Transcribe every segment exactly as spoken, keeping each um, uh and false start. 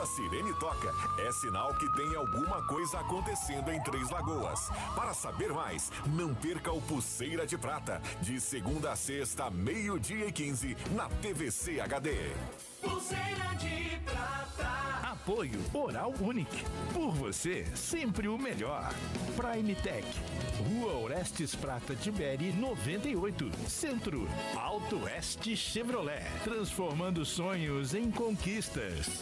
sirene toca, é sinal que tem alguma coisa acontecendo em Três Lagoas. Para saber mais, não perca o Pulseira de Prata, de segunda a sexta, meio-dia e quinze, na T V C H D. Pulseira de Prata. Apoio Oral Unique. Por você, sempre o melhor. Prime Tech. Rua Orestes Prata Tiberi noventa e oito, Centro. Alto Oeste Chevrolet. Transformando sonhos em conquistas.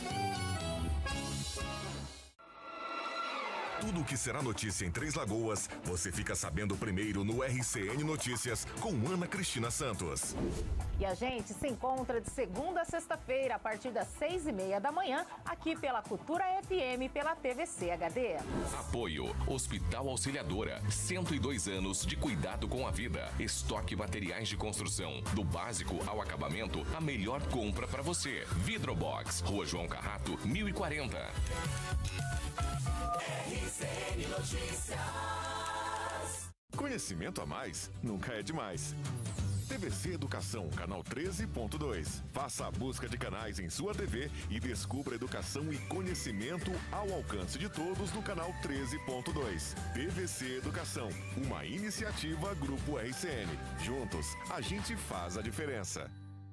Tudo o que será notícia em Três Lagoas, você fica sabendo primeiro no R C N Notícias com Ana Cristina Santos. E a gente se encontra de segunda a sexta-feira, a partir das seis e meia da manhã, aqui pela Cultura F M, pela T V C H D. Apoio Hospital Auxiliadora, cento e dois anos de cuidado com a vida. Estoque materiais de construção, do básico ao acabamento, a melhor compra para você. Vidrobox, Rua João Carrato, mil e quarenta. R C N Notícias. Conhecimento a mais nunca é demais. T V C Educação, canal treze ponto dois. Faça a busca de canais em sua T V e descubra educação e conhecimento ao alcance de todos no canal treze ponto dois. T V C Educação, uma iniciativa Grupo R C N. Juntos, a gente faz a diferença.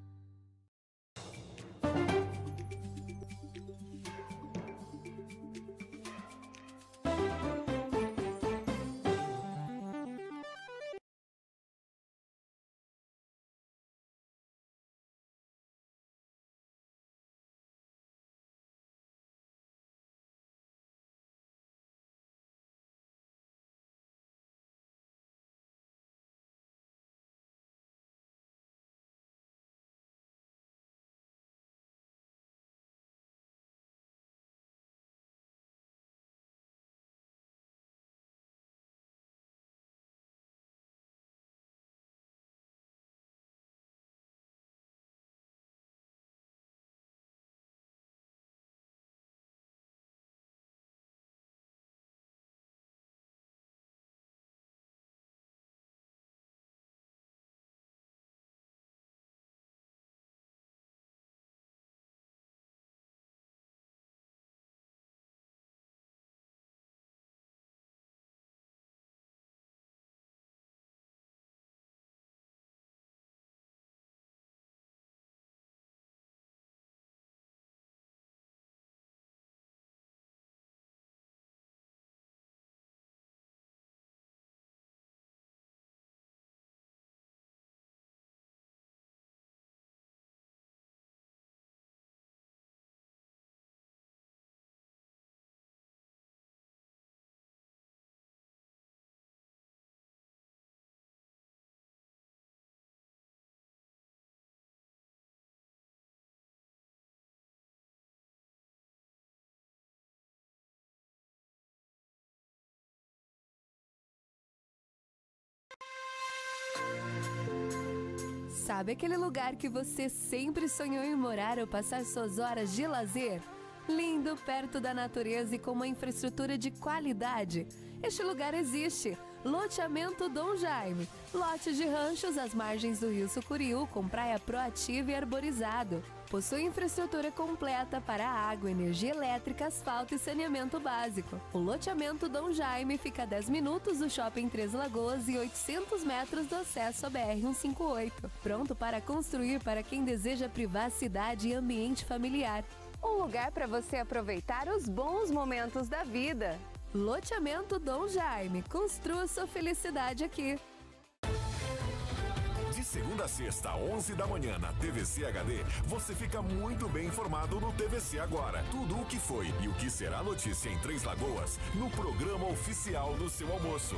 Sabe aquele lugar que você sempre sonhou em morar ou passar suas horas de lazer? Lindo, perto da natureza e com uma infraestrutura de qualidade. Este lugar existe. Loteamento Dom Jaime. Lote de ranchos às margens do Rio Sucuriú, com praia proativa e arborizado. Possui infraestrutura completa para água, energia elétrica, asfalto e saneamento básico. O loteamento Dom Jaime fica a dez minutos do Shopping Três Lagoas e oitocentos metros do acesso à B R cento e cinquenta e oito. Pronto para construir para quem deseja privacidade e ambiente familiar. Um lugar para você aproveitar os bons momentos da vida. Loteamento Dom Jaime. Construa sua felicidade aqui. De segunda a sexta, onze da manhã, na T V C H D, você fica muito bem informado no T V C Agora. Tudo o que foi e o que será notícia em Três Lagoas, no programa oficial do seu almoço.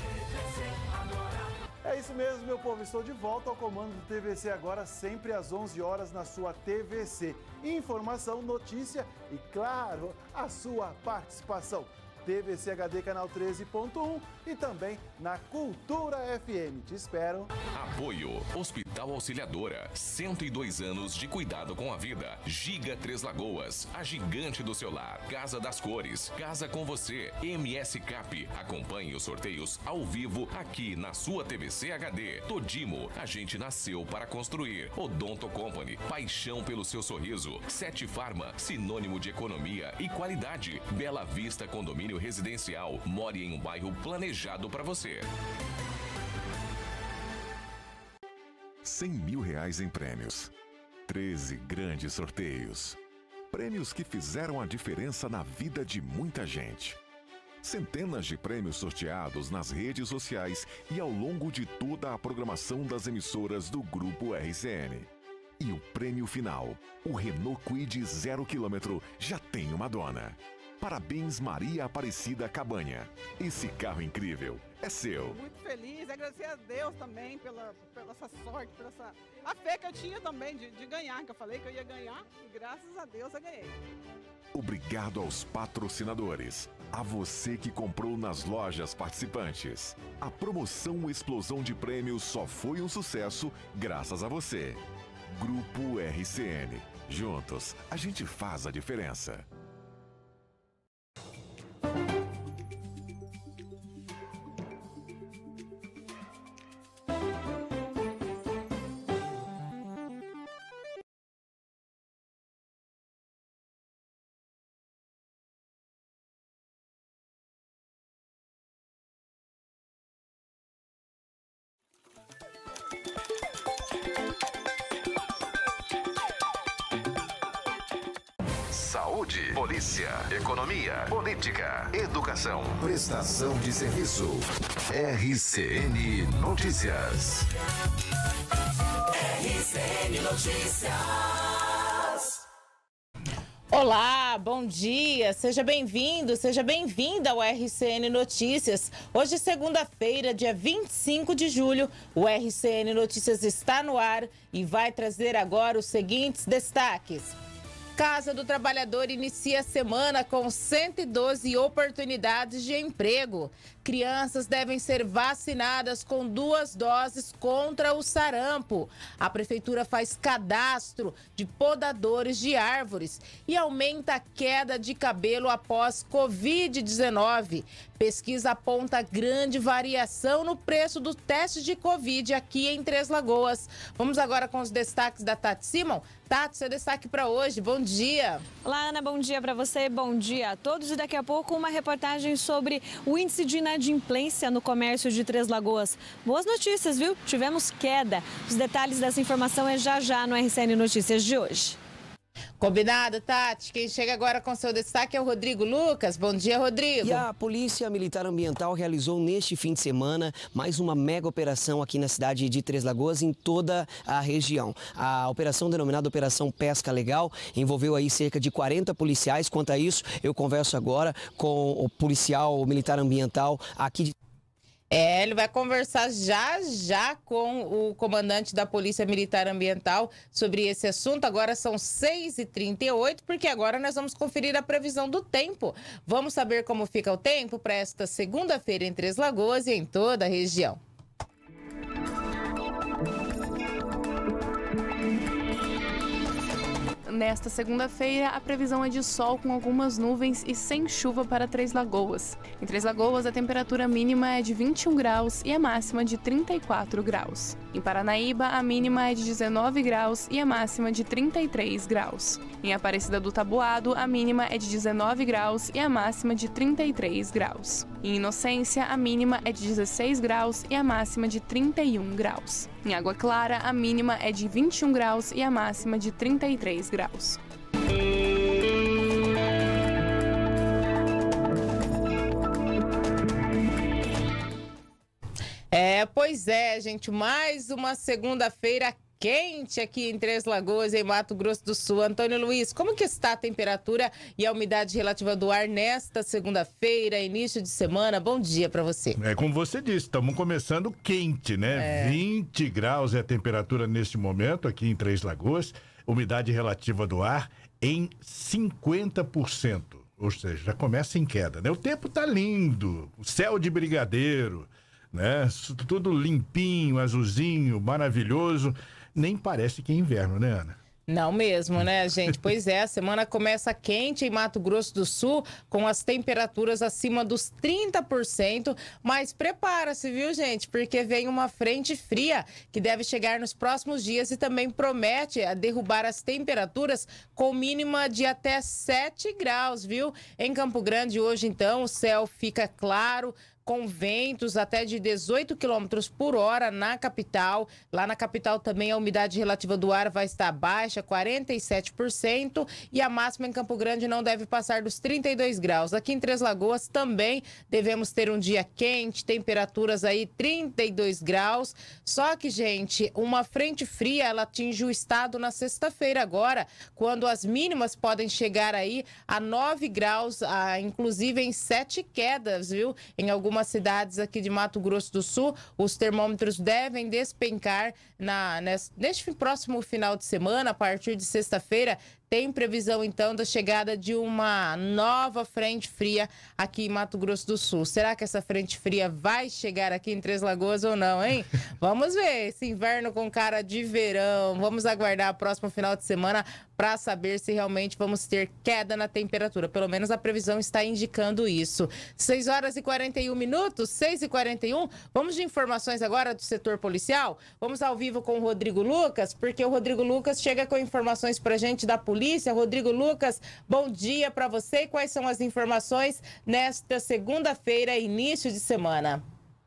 É isso mesmo, meu povo. Estou de volta ao comando do T V C Agora, sempre às onze horas na sua T V C. Informação, notícia e, claro, a sua participação. T V C H D Canal treze ponto um e também na Cultura F M. Te espero. Apoio Hospital Auxiliadora, cento e dois anos de cuidado com a vida. Giga Três Lagoas, a gigante do seu lar. Casa das Cores, Casa com Você. M S Cap, acompanhe os sorteios ao vivo aqui na sua T V C H D. Todimo, a gente nasceu para construir. Odonto Company, paixão pelo seu sorriso. Sete Farma, sinônimo de economia e qualidade. Bela Vista Condomínio Residencial, more em um bairro planejado para você. cem mil reais em prêmios. treze grandes sorteios. Prêmios que fizeram a diferença na vida de muita gente. Centenas de prêmios sorteados nas redes sociais e ao longo de toda a programação das emissoras do Grupo R C N. E o prêmio final, o Renault Kwid zero quilômetro, já tem uma dona. Parabéns, Maria Aparecida Cabanha. Esse carro incrível é seu. Muito feliz, agradecer a Deus também pela, pela essa sorte, pela essa, a fé que eu tinha também de, de ganhar, que eu falei que eu ia ganhar e graças a Deus eu ganhei. Obrigado aos patrocinadores, a você que comprou nas lojas participantes. A promoção Explosão de Prêmios só foi um sucesso graças a você. Grupo R C N. Juntos, a gente faz a diferença. Saúde, polícia, economia, política, educação, prestação de serviço. R C N Notícias. R C N Notícias. Olá, bom dia, seja bem-vindo, seja bem-vinda ao R C N Notícias. Hoje, segunda-feira, dia vinte e cinco de julho, o R C N Notícias está no ar e vai trazer agora os seguintes destaques. Casa do Trabalhador inicia a semana com cento e doze oportunidades de emprego. Crianças devem ser vacinadas com duas doses contra o sarampo. A Prefeitura faz cadastro de podadores de árvores e aumenta a queda de cabelo após covid dezenove. Pesquisa aponta grande variação no preço do teste de Covid aqui em Três Lagoas. Vamos agora com os destaques da Tati Simon. Tati, seu destaque para hoje. Bom dia. Olá, Ana. Bom dia para você. Bom dia a todos. E daqui a pouco uma reportagem sobre o índice de inadimplência no comércio de Três Lagoas. Boas notícias, viu? Tivemos queda. Os detalhes dessa informação é já já no R C N Notícias de hoje. Combinado, Tati. Quem chega agora com seu destaque é o Rodrigo Lucas. Bom dia, Rodrigo. E a Polícia Militar Ambiental realizou neste fim de semana mais uma mega operação aqui na cidade de Três Lagoas, em toda a região. A operação denominada Operação Pesca Legal envolveu aí cerca de quarenta policiais. Quanto a isso, eu converso agora com o policial militar ambiental aqui de... É, ele vai conversar já já com o comandante da Polícia Militar Ambiental sobre esse assunto. Agora são seis e trinta e oito, porque agora nós vamos conferir a previsão do tempo. Vamos saber como fica o tempo para esta segunda-feira em Três Lagoas e em toda a região. Nesta segunda-feira, a previsão é de sol com algumas nuvens e sem chuva para Três Lagoas. Em Três Lagoas, a temperatura mínima é de vinte e um graus e a máxima de trinta e quatro graus. Em Paranaíba, a mínima é de dezenove graus e a máxima de trinta e três graus. Em Aparecida do Taboado, a mínima é de dezenove graus e a máxima de trinta e três graus. Em Inocência, a mínima é de dezesseis graus e a máxima de trinta e um graus. Em Água Clara, a mínima é de vinte e um graus e a máxima de trinta e três graus. É, pois é, gente, mais uma segunda-feira quente aqui em Três Lagoas, em Mato Grosso do Sul. Antônio Luiz, como que está a temperatura e a umidade relativa do ar nesta segunda-feira, início de semana? Bom dia para você. É como você disse, estamos começando quente, né? É. vinte graus é a temperatura neste momento aqui em Três Lagoas, umidade relativa do ar em cinquenta por cento. ou seja, já começa em queda, né? O tempo tá lindo, o céu de brigadeiro, né? Tudo limpinho, azulzinho, maravilhoso. Nem parece que é inverno, né, Ana? Não mesmo, né, gente? Pois é, a semana começa quente em Mato Grosso do Sul, com as temperaturas acima dos trinta por cento, mas prepara-se, viu, gente? Porque vem uma frente fria que deve chegar nos próximos dias e também promete derrubar as temperaturas com mínima de até sete graus, viu? Em Campo Grande hoje, então, o céu fica claro, com ventos até de dezoito quilômetros por hora na capital. Lá na capital também a umidade relativa do ar vai estar baixa, quarenta e sete por cento, e a máxima em Campo Grande não deve passar dos trinta e dois graus. Aqui em Três Lagoas também devemos ter um dia quente, temperaturas aí trinta e dois graus. Só que, gente, uma frente fria, ela atinge o estado na sexta-feira agora, quando as mínimas podem chegar aí a nove graus, a, inclusive em sete quedas, viu? Em algumas Algumas cidades aqui de Mato Grosso do Sul, os termômetros devem despencar na, nesse, neste próximo final de semana, a partir de sexta-feira. Tem previsão, então, da chegada de uma nova frente fria aqui em Mato Grosso do Sul. Será que essa frente fria vai chegar aqui em Três Lagoas ou não, hein? Vamos ver esse inverno com cara de verão. Vamos aguardar o próximo final de semana para saber se realmente vamos ter queda na temperatura. Pelo menos a previsão está indicando isso. seis horas e quarenta e um minutos, seis e quarenta e um. Vamos de informações agora do setor policial? Vamos ao vivo com o Rodrigo Lucas, porque o Rodrigo Lucas chega com informações para a gente da polícia. Rodrigo Lucas, bom dia para você. E quais são as informações nesta segunda-feira, início de semana?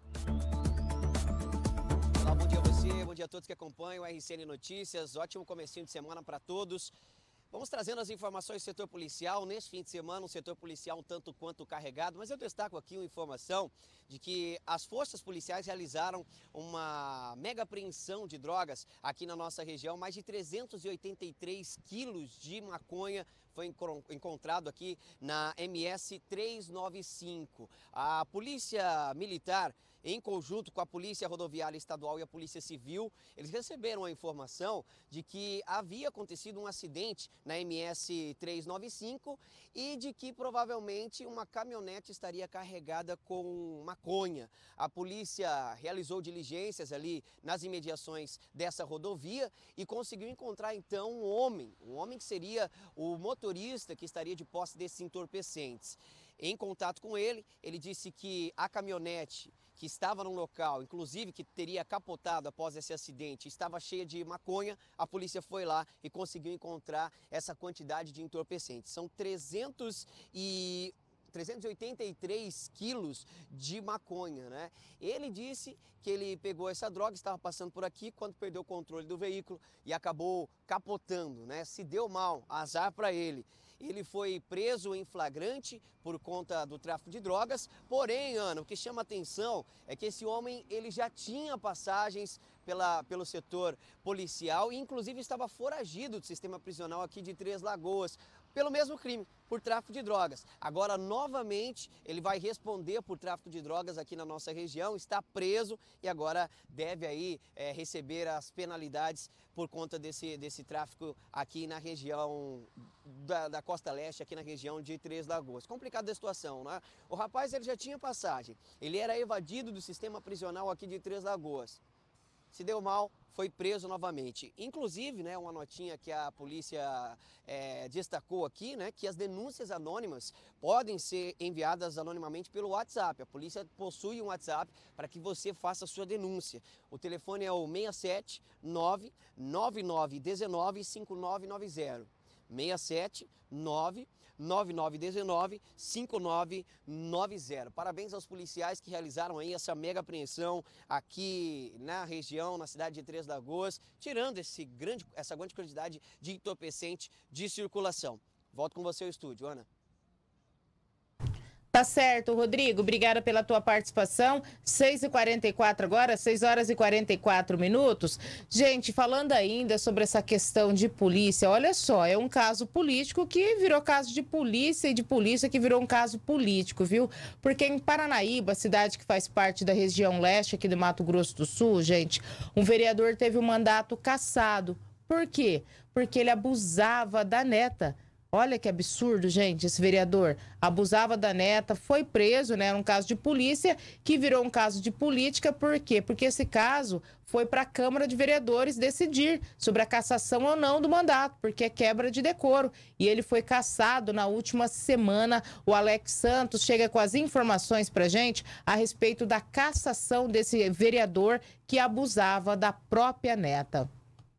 Olá, bom dia a você, bom dia a todos que acompanham o R C N Notícias. Ótimo comecinho de semana para todos. Vamos trazendo as informações do setor policial. Neste fim de semana, um setor policial um tanto quanto carregado, mas eu destaco aqui uma informação de que as forças policiais realizaram uma mega apreensão de drogas aqui na nossa região. Mais de trezentos e oitenta e três quilos de maconha foi encontrado aqui na M S trezentos e noventa e cinco. A Polícia Militar, em conjunto com a Polícia Rodoviária Estadual e a Polícia Civil, eles receberam a informação de que havia acontecido um acidente na M S trezentos e noventa e cinco e de que provavelmente uma caminhonete estaria carregada com maconha. A polícia realizou diligências ali nas imediações dessa rodovia e conseguiu encontrar então um homem, um homem que seria o motorista que estaria de posse desses entorpecentes. Em contato com ele, ele disse que a caminhonete que estava no local, inclusive que teria capotado após esse acidente, estava cheia de maconha. A polícia foi lá e conseguiu encontrar essa quantidade de entorpecentes. São trezentos e oitenta e três quilos de maconha, né? Ele disse que ele pegou essa droga, estava passando por aqui quando perdeu o controle do veículo e acabou capotando, né? Se deu mal, azar para ele. Ele foi preso em flagrante por conta do tráfico de drogas. Porém, Ana, o que chama atenção é que esse homem ele já tinha passagens pela, pelo setor policial e inclusive estava foragido do sistema prisional aqui de Três Lagoas pelo mesmo crime, por tráfico de drogas. Agora, novamente, ele vai responder por tráfico de drogas aqui na nossa região, está preso e agora deve aí é, receber as penalidades por conta desse, desse tráfico aqui na região da, da Costa Leste, aqui na região de Três Lagoas. Complicada a situação, né? O rapaz ele já tinha passagem, ele era evadido do sistema prisional aqui de Três Lagoas. Se deu mal, foi preso novamente. Inclusive, né, uma notinha que a polícia é, destacou aqui, né, que as denúncias anônimas podem ser enviadas anonimamente pelo WhatsApp. A polícia possui um WhatsApp para que você faça a sua denúncia. O telefone é o seis sete nove nove nove um nove cinco nove nove zero. seis sete nove nove nove um nove cinco nove nove zero. Parabéns aos policiais que realizaram aí essa mega apreensão aqui na região, na cidade de Três Lagoas, tirando esse grande, essa grande quantidade de entorpecente de circulação. Volto com você ao estúdio, Ana. Tá certo, Rodrigo. Obrigada pela tua participação. seis e quarenta e quatro agora, seis horas e quarenta e quatro minutos. Gente, falando ainda sobre essa questão de polícia, olha só, é um caso político que virou caso de polícia e de polícia que virou um caso político, viu? Porque em Paranaíba, cidade que faz parte da região leste aqui do Mato Grosso do Sul, gente, um vereador teve um mandato cassado. Por quê? Porque ele abusava da neta. Olha que absurdo, gente, esse vereador abusava da neta, foi preso, né? Era um caso de polícia que virou um caso de política. Por quê? Porque esse caso foi para a Câmara de Vereadores decidir sobre a cassação ou não do mandato, porque é quebra de decoro. E ele foi cassado na última semana. O Alex Santos chega com as informações para gente a respeito da cassação desse vereador que abusava da própria neta.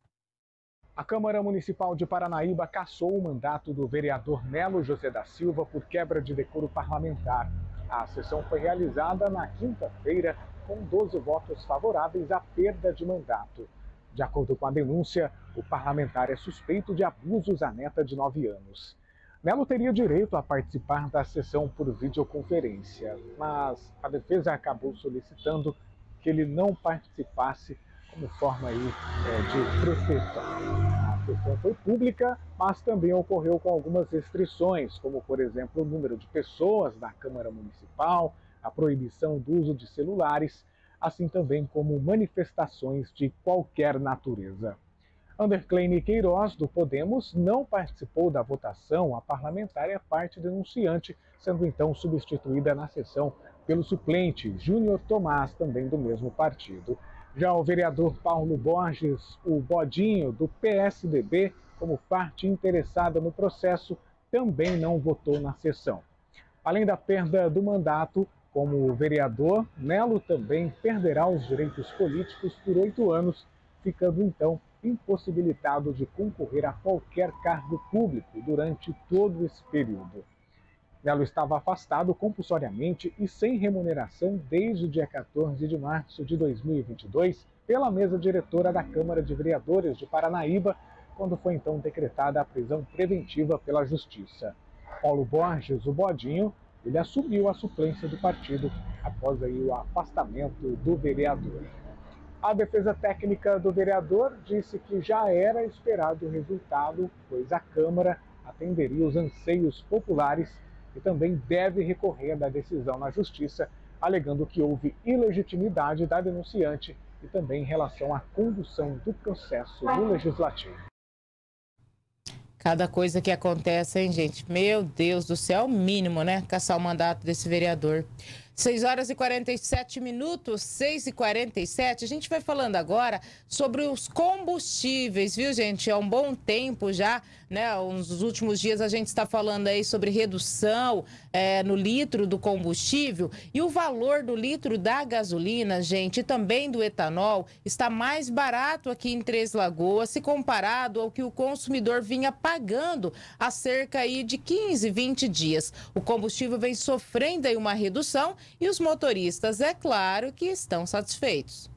A Câmara Municipal de Paranaíba cassou o mandato do vereador Nelo José da Silva por quebra de decoro parlamentar. A sessão foi realizada na quinta-feira com doze votos favoráveis à perda de mandato. De acordo com a denúncia, o parlamentar é suspeito de abusos à neta de nove anos. Nelo teria direito a participar da sessão por videoconferência, mas a defesa acabou solicitando que ele não participasse como forma aí, é, de proteção. A sessão foi pública, mas também ocorreu com algumas restrições, como, por exemplo, o número de pessoas da Câmara Municipal, a proibição do uso de celulares, assim também como manifestações de qualquer natureza. Andercleine Queiroz, do Podemos, não participou da votação. A parlamentar é parte denunciante, sendo então substituída na sessão pelo suplente Júnior Tomás, também do mesmo partido. Já o vereador Paulo Borges, o Bodinho, do P S D B, como parte interessada no processo, também não votou na sessão. Além da perda do mandato, como vereador, Nelo também perderá os direitos políticos por oito anos, ficando então impossibilitado de concorrer a qualquer cargo público durante todo esse período. Nelo estava afastado compulsoriamente e sem remuneração desde o dia quatorze de março de dois mil e vinte e dois pela mesa diretora da Câmara de Vereadores de Paranaíba, quando foi então decretada a prisão preventiva pela Justiça. Paulo Borges, o Bodinho, ele assumiu a suplência do partido após aí o afastamento do vereador. A defesa técnica do vereador disse que já era esperado o resultado, pois a Câmara atenderia os anseios populares e também deve recorrer da decisão na Justiça, alegando que houve ilegitimidade da denunciante e também em relação à condução do processo do Legislativo. Cada coisa que acontece, hein, gente? Meu Deus do céu, o mínimo, né? Caçar o mandato desse vereador. seis horas e quarenta e sete minutos, seis e quarenta e sete. A gente vai falando agora sobre os combustíveis, viu, gente? Há um bom tempo já, né? Nos últimos dias a gente está falando aí sobre redução é, no litro do combustível. E o valor do litro da gasolina, gente, e também do etanol, está mais barato aqui em Três Lagoas, se comparado ao que o consumidor vinha pagando há cerca aí de quinze, vinte dias. O combustível vem sofrendo aí uma redução. E os motoristas, é claro, que estão satisfeitos.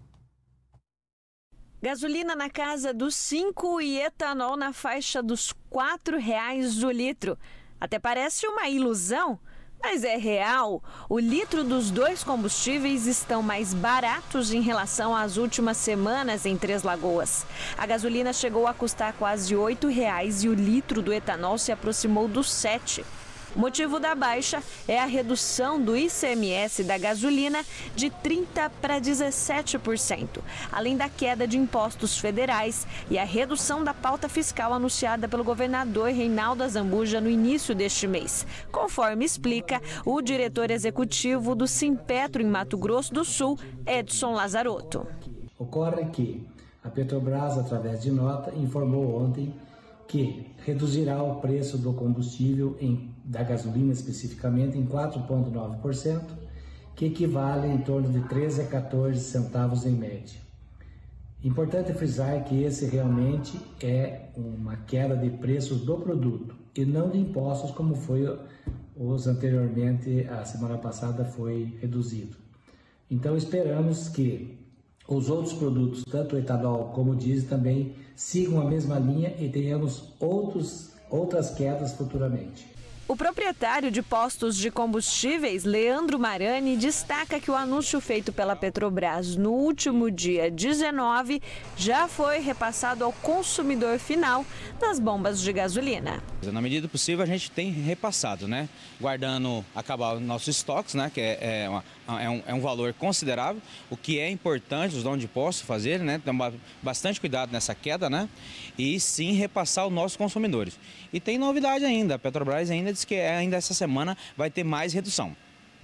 Gasolina na casa dos cinco e etanol na faixa dos quatro reais o litro. Até parece uma ilusão, mas é real. O litro dos dois combustíveis estão mais baratos em relação às últimas semanas em Três Lagoas. A gasolina chegou a custar quase oito reais e o litro do etanol se aproximou dos sete. O motivo da baixa é a redução do I C M S da gasolina de trinta para dezessete por cento, além da queda de impostos federais e a redução da pauta fiscal anunciada pelo governador Reinaldo Azambuja no início deste mês, conforme explica o diretor executivo do Simpetro em Mato Grosso do Sul, Edson Lazarotto. Ocorre que a Petrobras, através de nota, informou ontem que reduzirá o preço do combustível, em, da gasolina especificamente, em quatro vírgula nove por cento, que equivale em torno de treze a quatorze centavos em média. Importante frisar que esse realmente é uma queda de preços do produto e não de impostos como foi os anteriormente, a semana passada foi reduzido. Então esperamos que os outros produtos, tanto o etanol como o diesel, também sigam a mesma linha e tenhamos outros, outras quedas futuramente. O proprietário de postos de combustíveis, Leandro Marani, destaca que o anúncio feito pela Petrobras no último dia dezenove já foi repassado ao consumidor final nas bombas de gasolina. Na medida do possível, a gente tem repassado, né? Guardando, acabar os nossos estoques, né? Que é, é uma, É um, é um valor considerável, o que é importante os donos de postos fazer, né? Tomar bastante cuidado nessa queda, né? E sim repassar aos nossos consumidores. E tem novidade ainda, a Petrobras ainda diz que ainda essa semana vai ter mais redução.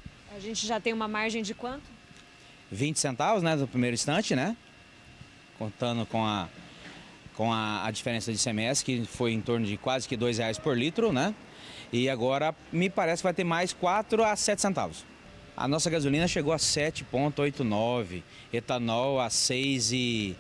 A gente já tem uma margem de quanto? vinte centavos, né, no primeiro instante, né? Contando com a, com a, a diferença de I C M S, que foi em torno de quase que dois reais por litro, né? E agora me parece que vai ter mais quatro a sete centavos. A nossa gasolina chegou a sete vírgula oitenta e nove, etanol a seis e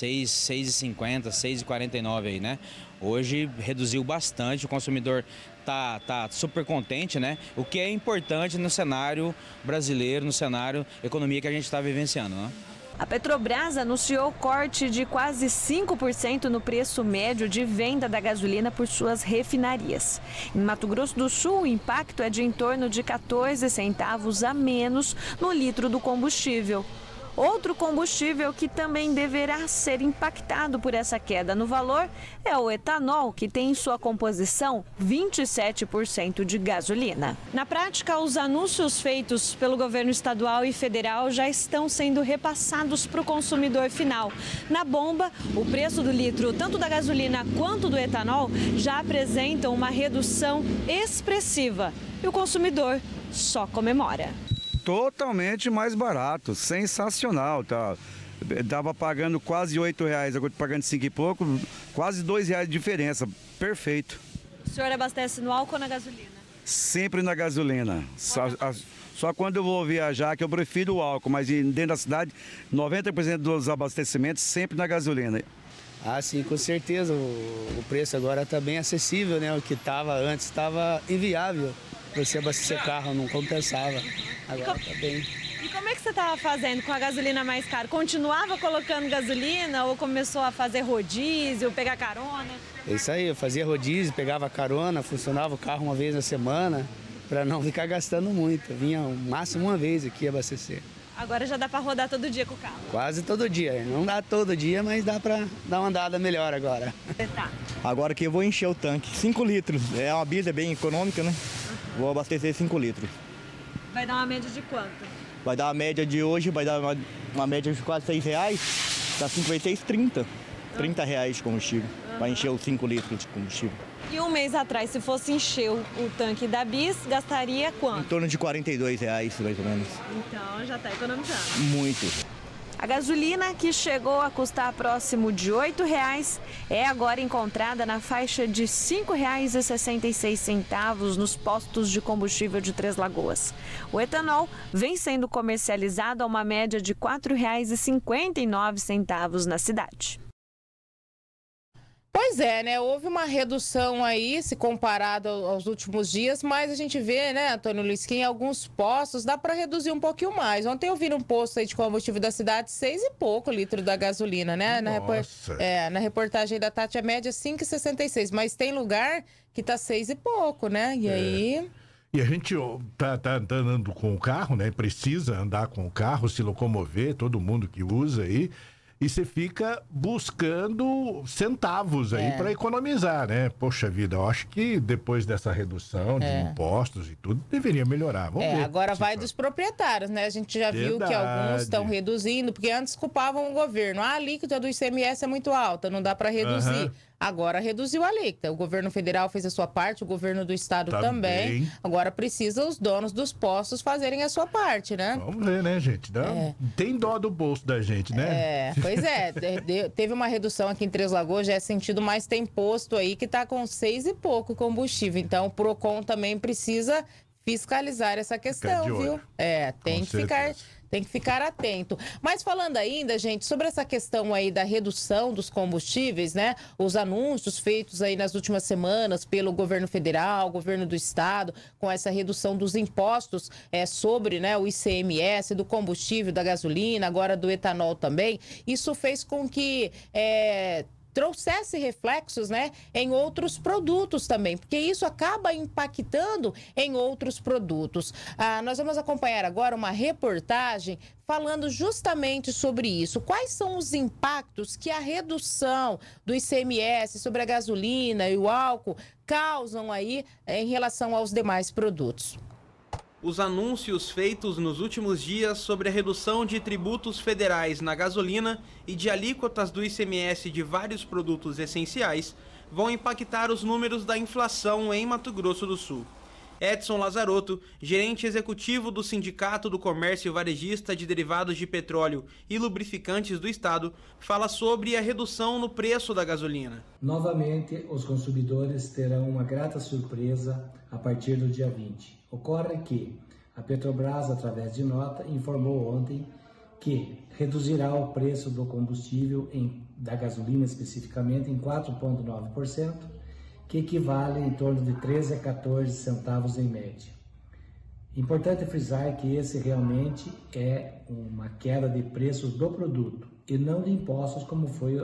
cinquenta, seis e quarenta e nove aí, né? Hoje reduziu bastante, o consumidor tá, tá super contente, né? O que é importante no cenário brasileiro, no cenário economia que a gente está vivenciando, né? A Petrobras anunciou corte de quase cinco por cento no preço médio de venda da gasolina por suas refinarias. Em Mato Grosso do Sul, o impacto é de em torno de quatorze centavos a menos no litro do combustível. Outro combustível que também deverá ser impactado por essa queda no valor é o etanol, que tem em sua composição vinte e sete por cento de gasolina. Na prática, os anúncios feitos pelo governo estadual e federal já estão sendo repassados para o consumidor final. Na bomba, o preço do litro, tanto da gasolina quanto do etanol, já apresentam uma redução expressiva. E o consumidor só comemora. Totalmente mais barato, sensacional, tá? Tava pagando quase oito reais, agora tô pagando cinco e pouco, quase dois reais de diferença, perfeito. O senhor abastece no álcool ou na gasolina? Sempre na gasolina, só, a, só quando eu vou viajar que eu prefiro o álcool, mas dentro da cidade, noventa por cento dos abastecimentos sempre na gasolina. Ah, sim, com certeza, o, o preço agora está bem acessível, né? O que estava antes estava inviável. Você abastecer carro, não compensava. Agora está bem. E como é que você estava fazendo com a gasolina mais cara? Continuava colocando gasolina ou começou a fazer rodízio, pegar carona? É isso aí, eu fazia rodízio, pegava carona, funcionava o carro uma vez na semana, para não ficar gastando muito. Eu vinha o máximo uma vez aqui abastecer. Agora já dá para rodar todo dia com o carro? Quase todo dia. Não dá todo dia, mas dá para dar uma andada melhor agora. Tá. Agora que eu vou encher o tanque, cinco litros. É uma bida bem econômica, né? Vou abastecer cinco litros. Vai dar uma média de quanto? Vai dar uma média de hoje, vai dar uma, uma média de quase seis reais. Dá cinco vezes seis, trinta. trinta reais de combustível. Uhum. Vai encher os cinco litros de combustível. E um mês atrás, se fosse encher o, o tanque da Bis, gastaria quanto? Em torno de quarenta e dois reais, mais ou menos. Então já está economizando. Muito. A gasolina, que chegou a custar próximo de oito reais, é agora encontrada na faixa de cinco reais e sessenta e seis centavos nos postos de combustível de Três Lagoas. O etanol vem sendo comercializado a uma média de quatro reais e cinquenta e nove centavos na cidade. Pois é, né? Houve uma redução aí, se comparado aos últimos dias, mas a gente vê, né, Antônio Luiz, que em alguns postos dá para reduzir um pouquinho mais. Ontem eu vi num posto aí de combustível da cidade, seis e pouco litro da gasolina, né? Na, repor... é, na reportagem da Tati, a média é cinco e sessenta e seis, mas tem lugar que tá seis e pouco, né? E é. aí... E a gente tá, tá andando com o carro, né? Precisa andar com o carro, se locomover, todo mundo que usa aí. E você fica buscando centavos aí é. para economizar, né? Poxa vida, eu acho que depois dessa redução de é. impostos e tudo, deveria melhorar. Vamos é, ver. Agora vai dos proprietários, né? A gente já Verdade. viu que alguns estão reduzindo, porque antes culpavam o governo. Ah, a alíquota do I C M S é muito alta, não dá para reduzir. Uhum. Agora reduziu a alíquota. O governo federal fez a sua parte, o governo do estado também. também. Agora precisa os donos dos postos fazerem a sua parte, né? Vamos ver, né, gente? Dá... É. Tem dó do bolso da gente, né? É, pois é. Teve uma redução aqui em Três Lagoas, já é sentido, mas tem posto aí que tá com seis e pouco combustível. Então o Procon também precisa fiscalizar essa questão, viu? É, tem que ficar... Tem que ficar atento. Mas falando ainda, gente, sobre essa questão aí da redução dos combustíveis, né? Os anúncios feitos aí nas últimas semanas pelo governo federal, governo do estado, com essa redução dos impostos é, sobre, né, o I C M S, do combustível, da gasolina, agora do etanol também. Isso fez com que... É, trouxesse reflexos, né, em outros produtos também, porque isso acaba impactando em outros produtos. Ah, nós vamos acompanhar agora uma reportagem falando justamente sobre isso. Quais são os impactos que a redução do I C M S sobre a gasolina e o álcool causam aí em relação aos demais produtos? Os anúncios feitos nos últimos dias sobre a redução de tributos federais na gasolina e de alíquotas do I C M S de vários produtos essenciais vão impactar os números da inflação em Mato Grosso do Sul. Edson Lazarotto, gerente executivo do Sindicato do Comércio Varejista de Derivados de Petróleo e Lubrificantes do Estado, fala sobre a redução no preço da gasolina. Novamente, os consumidores terão uma grata surpresa a partir do dia vinte. Ocorre que a Petrobras, através de nota, informou ontem que reduzirá o preço do combustível, em, da gasolina especificamente, em quatro vírgula nove por cento, que equivale em torno de treze a quatorze centavos em média. Importante frisar que esse realmente é uma queda de preços do produto e não de impostos, como foi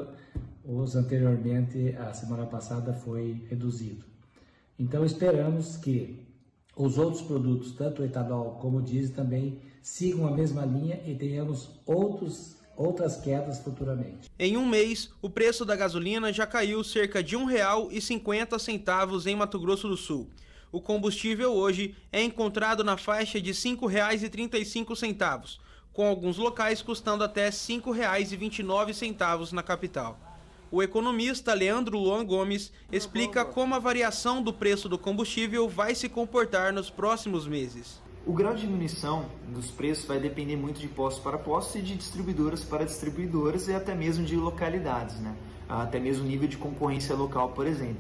os anteriormente, a semana passada foi reduzido. Então esperamos que os outros produtos, tanto o etanol como o diesel, também sigam a mesma linha e tenhamos outros outras quedas futuramente. Em um mês, o preço da gasolina já caiu cerca de um real e cinquenta centavos em Mato Grosso do Sul. O combustível hoje é encontrado na faixa de cinco reais e trinta e cinco centavos, com alguns locais custando até cinco reais e vinte e nove centavos na capital. O economista Leandro Luan Gomes explica como a variação do preço do combustível vai se comportar nos próximos meses. O grau de diminuição dos preços vai depender muito de postos para postos e de distribuidoras para distribuidoras e até mesmo de localidades, né? Até mesmo nível de concorrência local, por exemplo.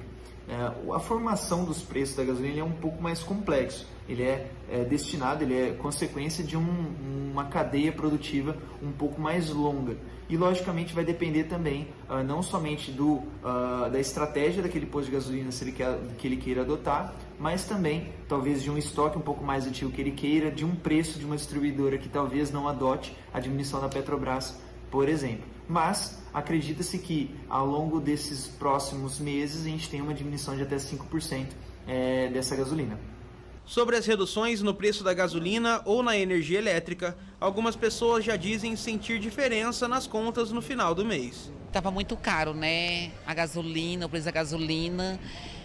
A formação dos preços da gasolina é um pouco mais complexo. Ele é, é destinado, ele é consequência de um, uma cadeia produtiva um pouco mais longa. E, logicamente, vai depender também uh, não somente do, uh, da estratégia daquele posto de gasolina se ele quer, que ele queira adotar, mas também, talvez, de um estoque um pouco mais ativo que ele queira, de um preço de uma distribuidora que talvez não adote a diminuição da Petrobras, por exemplo. Mas acredita-se que, ao longo desses próximos meses, a gente tem uma diminuição de até cinco por cento é, dessa gasolina. Sobre as reduções no preço da gasolina ou na energia elétrica, algumas pessoas já dizem sentir diferença nas contas no final do mês. Estava muito caro, né? A gasolina, o preço da gasolina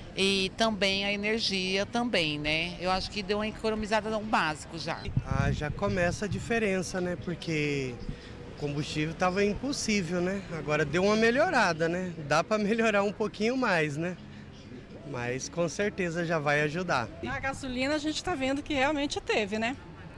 e também a energia também, né? Eu acho que deu uma economizada no básico já. Ah, já começa a diferença, né? Porque o combustível estava impossível, né? Agora deu uma melhorada, né? Dá para melhorar um pouquinho mais, né? Mas com certeza já vai ajudar. Na gasolina a gente está vendo que realmente teve, né?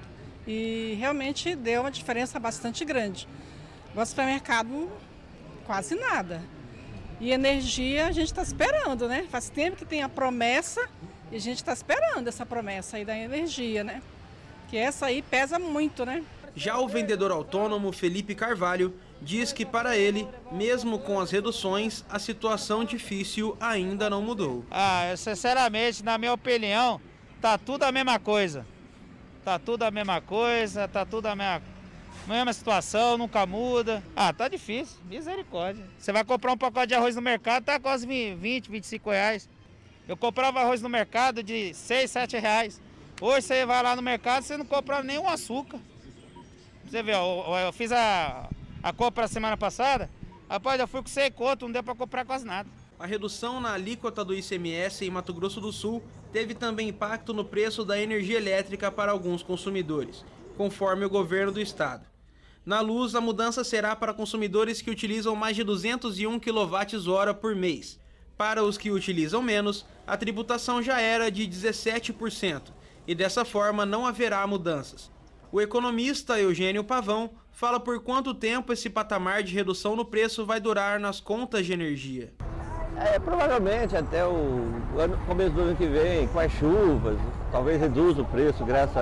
E realmente deu uma diferença bastante grande. No supermercado, quase nada. E energia a gente está esperando, né? Faz tempo que tem a promessa e a gente está esperando essa promessa aí da energia, né? Que essa aí pesa muito, né? Já o vendedor autônomo Felipe Carvalho diz que para ele, mesmo com as reduções, a situação difícil ainda não mudou. Ah, sinceramente, na minha opinião, tá tudo a mesma coisa. Tá tudo a mesma coisa, tá tudo a mesma, mesma situação, nunca muda. Ah, tá difícil, misericórdia. Você vai comprar um pacote de arroz no mercado, tá quase vinte, vinte e cinco reais. Eu comprava arroz no mercado de seis, sete reais. Hoje você vai lá no mercado, você não compra nem um açúcar. Você vê, eu, eu fiz a... A compra semana passada, rapaz, eu fui com cem conto, não deu para comprar quase nada. A redução na alíquota do I C M S em Mato Grosso do Sul teve também impacto no preço da energia elétrica para alguns consumidores, conforme o governo do estado. Na luz, a mudança será para consumidores que utilizam mais de duzentos e um quilowatt-hora por mês. Para os que utilizam menos, a tributação já era de dezessete por cento e dessa forma não haverá mudanças. O economista Eugênio Pavão fala por quanto tempo esse patamar de redução no preço vai durar nas contas de energia. É, provavelmente até o ano, começo do ano que vem, com as chuvas, talvez reduza o preço graças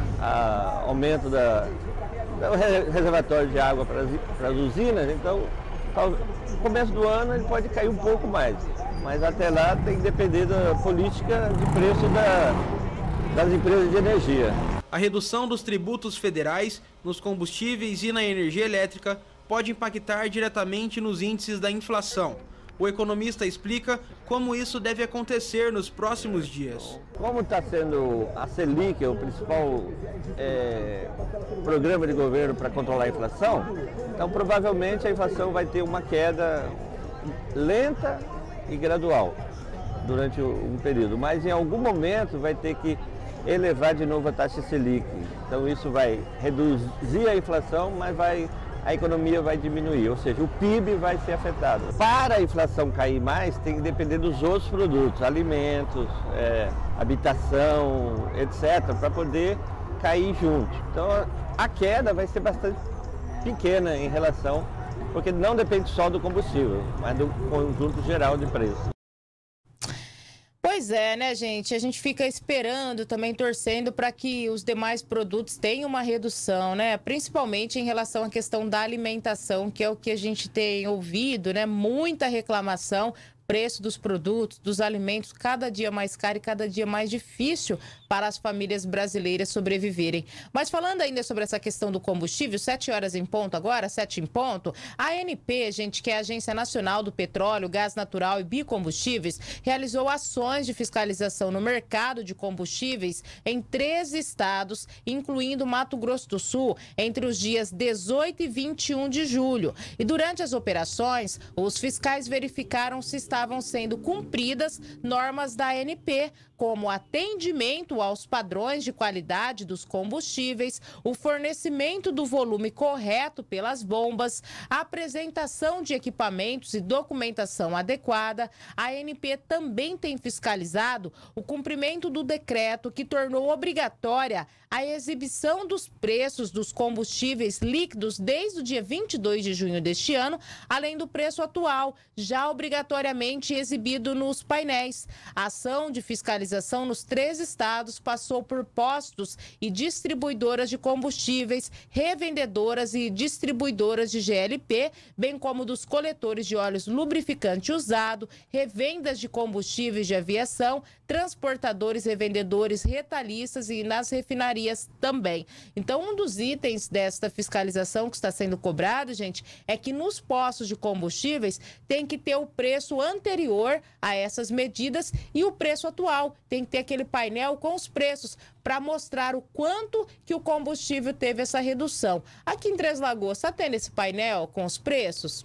ao aumento da, do reservatório de água para as, para as usinas. Então, no começo do ano ele pode cair um pouco mais, mas até lá tem que depender da política de preço da, das empresas de energia. A redução dos tributos federais nos combustíveis e na energia elétrica pode impactar diretamente nos índices da inflação. O economista explica como isso deve acontecer nos próximos dias. Como está sendo a Selic, o principal é, programa de governo para controlar a inflação, então provavelmente a inflação vai ter uma queda lenta e gradual durante um período, mas em algum momento vai ter que elevar de novo a taxa Selic. Então isso vai reduzir a inflação, mas vai, a economia vai diminuir, ou seja, o P I B vai ser afetado. Para a inflação cair mais, tem que depender dos outros produtos, alimentos, é, habitação, etcétera, para poder cair junto. Então a queda vai ser bastante pequena em relação, porque não depende só do combustível, mas do conjunto geral de preços. Pois é, né, gente? A gente fica esperando, também torcendo para que os demais produtos tenham uma redução, né? Principalmente em relação à questão da alimentação, que é o que a gente tem ouvido, né? Muita reclamação. Preço dos produtos, dos alimentos, cada dia mais caro e cada dia mais difícil para as famílias brasileiras sobreviverem. Mas falando ainda sobre essa questão do combustível, sete horas em ponto agora, sete em ponto, a ANP, gente, que é a Agência Nacional do Petróleo, Gás Natural e Biocombustíveis, realizou ações de fiscalização no mercado de combustíveis em treze estados, incluindo Mato Grosso do Sul, entre os dias dezoito e vinte e um de julho. E durante as operações, os fiscais verificaram se estavam sendo cumpridas normas da A N P, como atendimento aos padrões de qualidade dos combustíveis, o fornecimento do volume correto pelas bombas, a apresentação de equipamentos e documentação adequada. A A N P também tem fiscalizado o cumprimento do decreto que tornou obrigatória a exibição dos preços dos combustíveis líquidos desde o dia vinte e dois de junho deste ano, além do preço atual, já obrigatoriamente exibido nos painéis. A ação de fiscalização nos três estados passou por postos e distribuidoras de combustíveis, revendedoras e distribuidoras de G L P, bem como dos coletores de óleos lubrificante usado, revendas de combustíveis de aviação, transportadores, revendedores, retalhistas e nas refinarias também. Então, um dos itens desta fiscalização que está sendo cobrado, gente, é que nos postos de combustíveis tem que ter o preço anterior a essas medidas e o preço atual. Tem que ter aquele painel com os preços para mostrar o quanto que o combustível teve essa redução. Aqui em Três Lagoas, está tendo esse painel com os preços?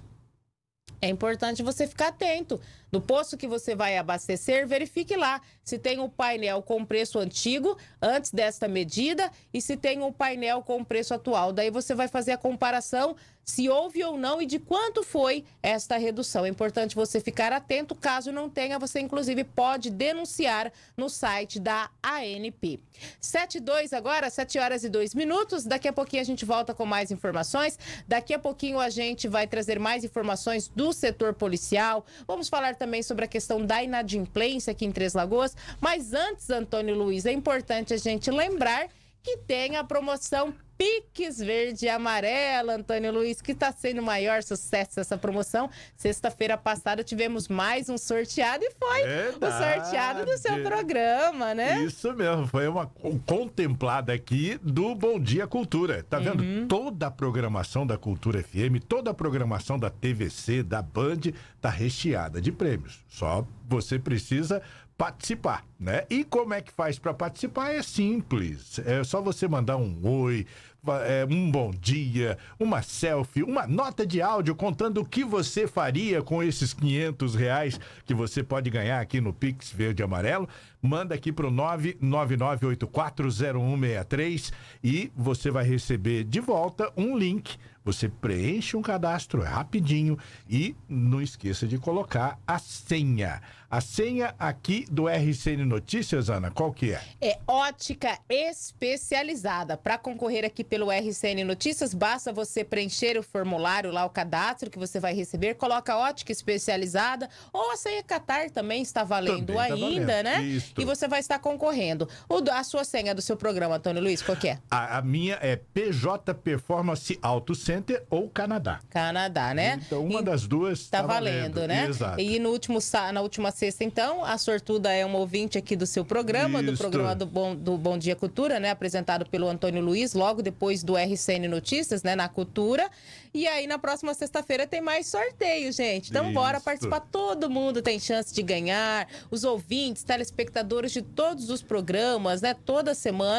É importante você ficar atento. No posto que você vai abastecer, verifique lá se tem um painel com preço antigo, antes desta medida, e se tem um painel com preço atual. Daí você vai fazer a comparação se houve ou não e de quanto foi esta redução. É importante você ficar atento. Caso não tenha, você inclusive pode denunciar no site da A N P. sete e dois agora, sete horas e dois minutos. Daqui a pouquinho a gente volta com mais informações. Daqui a pouquinho a gente vai trazer mais informações do setor policial. Vamos falar também sobre a questão da inadimplência aqui em Três Lagoas. Mas antes, Antônio Luiz, é importante a gente lembrar que tem a promoção Pix Verde e Amarelo, Antônio Luiz, que está sendo o maior sucesso essa promoção. Sexta-feira passada tivemos mais um sorteado e foi Verdade. o sorteado do seu programa, né? Isso mesmo, foi uma contemplada aqui do Bom Dia Cultura. Tá vendo? Uhum. Toda a programação da Cultura F M, toda a programação da T V C, da Band, tá recheada de prêmios. Só você precisa participar, né? E como é que faz para participar? É simples, é só você mandar um oi, é, um bom dia, uma selfie, uma nota de áudio contando o que você faria com esses quinhentos reais que você pode ganhar aqui no Pix Verde e Amarelo. Manda aqui pro nove nove nove oito quatro zero um seis três e você vai receber de volta um link. Você preenche um cadastro rapidinho e não esqueça de colocar a senha. A senha aqui do R C N Notícias, Ana, qual que é? É Ótica Especializada. Para concorrer aqui pelo R C N Notícias, basta você preencher o formulário lá, o cadastro que você vai receber, coloca Ótica Especializada ou a senha Qatar também está valendo também ainda, tá valendo. né? Isso. E você vai estar concorrendo. O, a sua senha do seu programa, Antônio Luiz, qual que é? A, a minha é P J Performance Auto Center ou Canadá. Canadá, né? Então, uma e das duas está tá valendo, valendo, né? Exato. E no último, na última sexta, então, a sortuda é uma ouvinte aqui do seu programa, Isso. do programa do Bom, do Bom Dia Cultura, né? Apresentado pelo Antônio Luiz, logo depois do R C N Notícias, né? Na Cultura. E aí, na próxima sexta-feira, tem mais sorteio, gente. Então, Isso. bora participar. Todo mundo tem chance de ganhar. Os ouvintes, telespectadores de todos os programas, né? Toda semana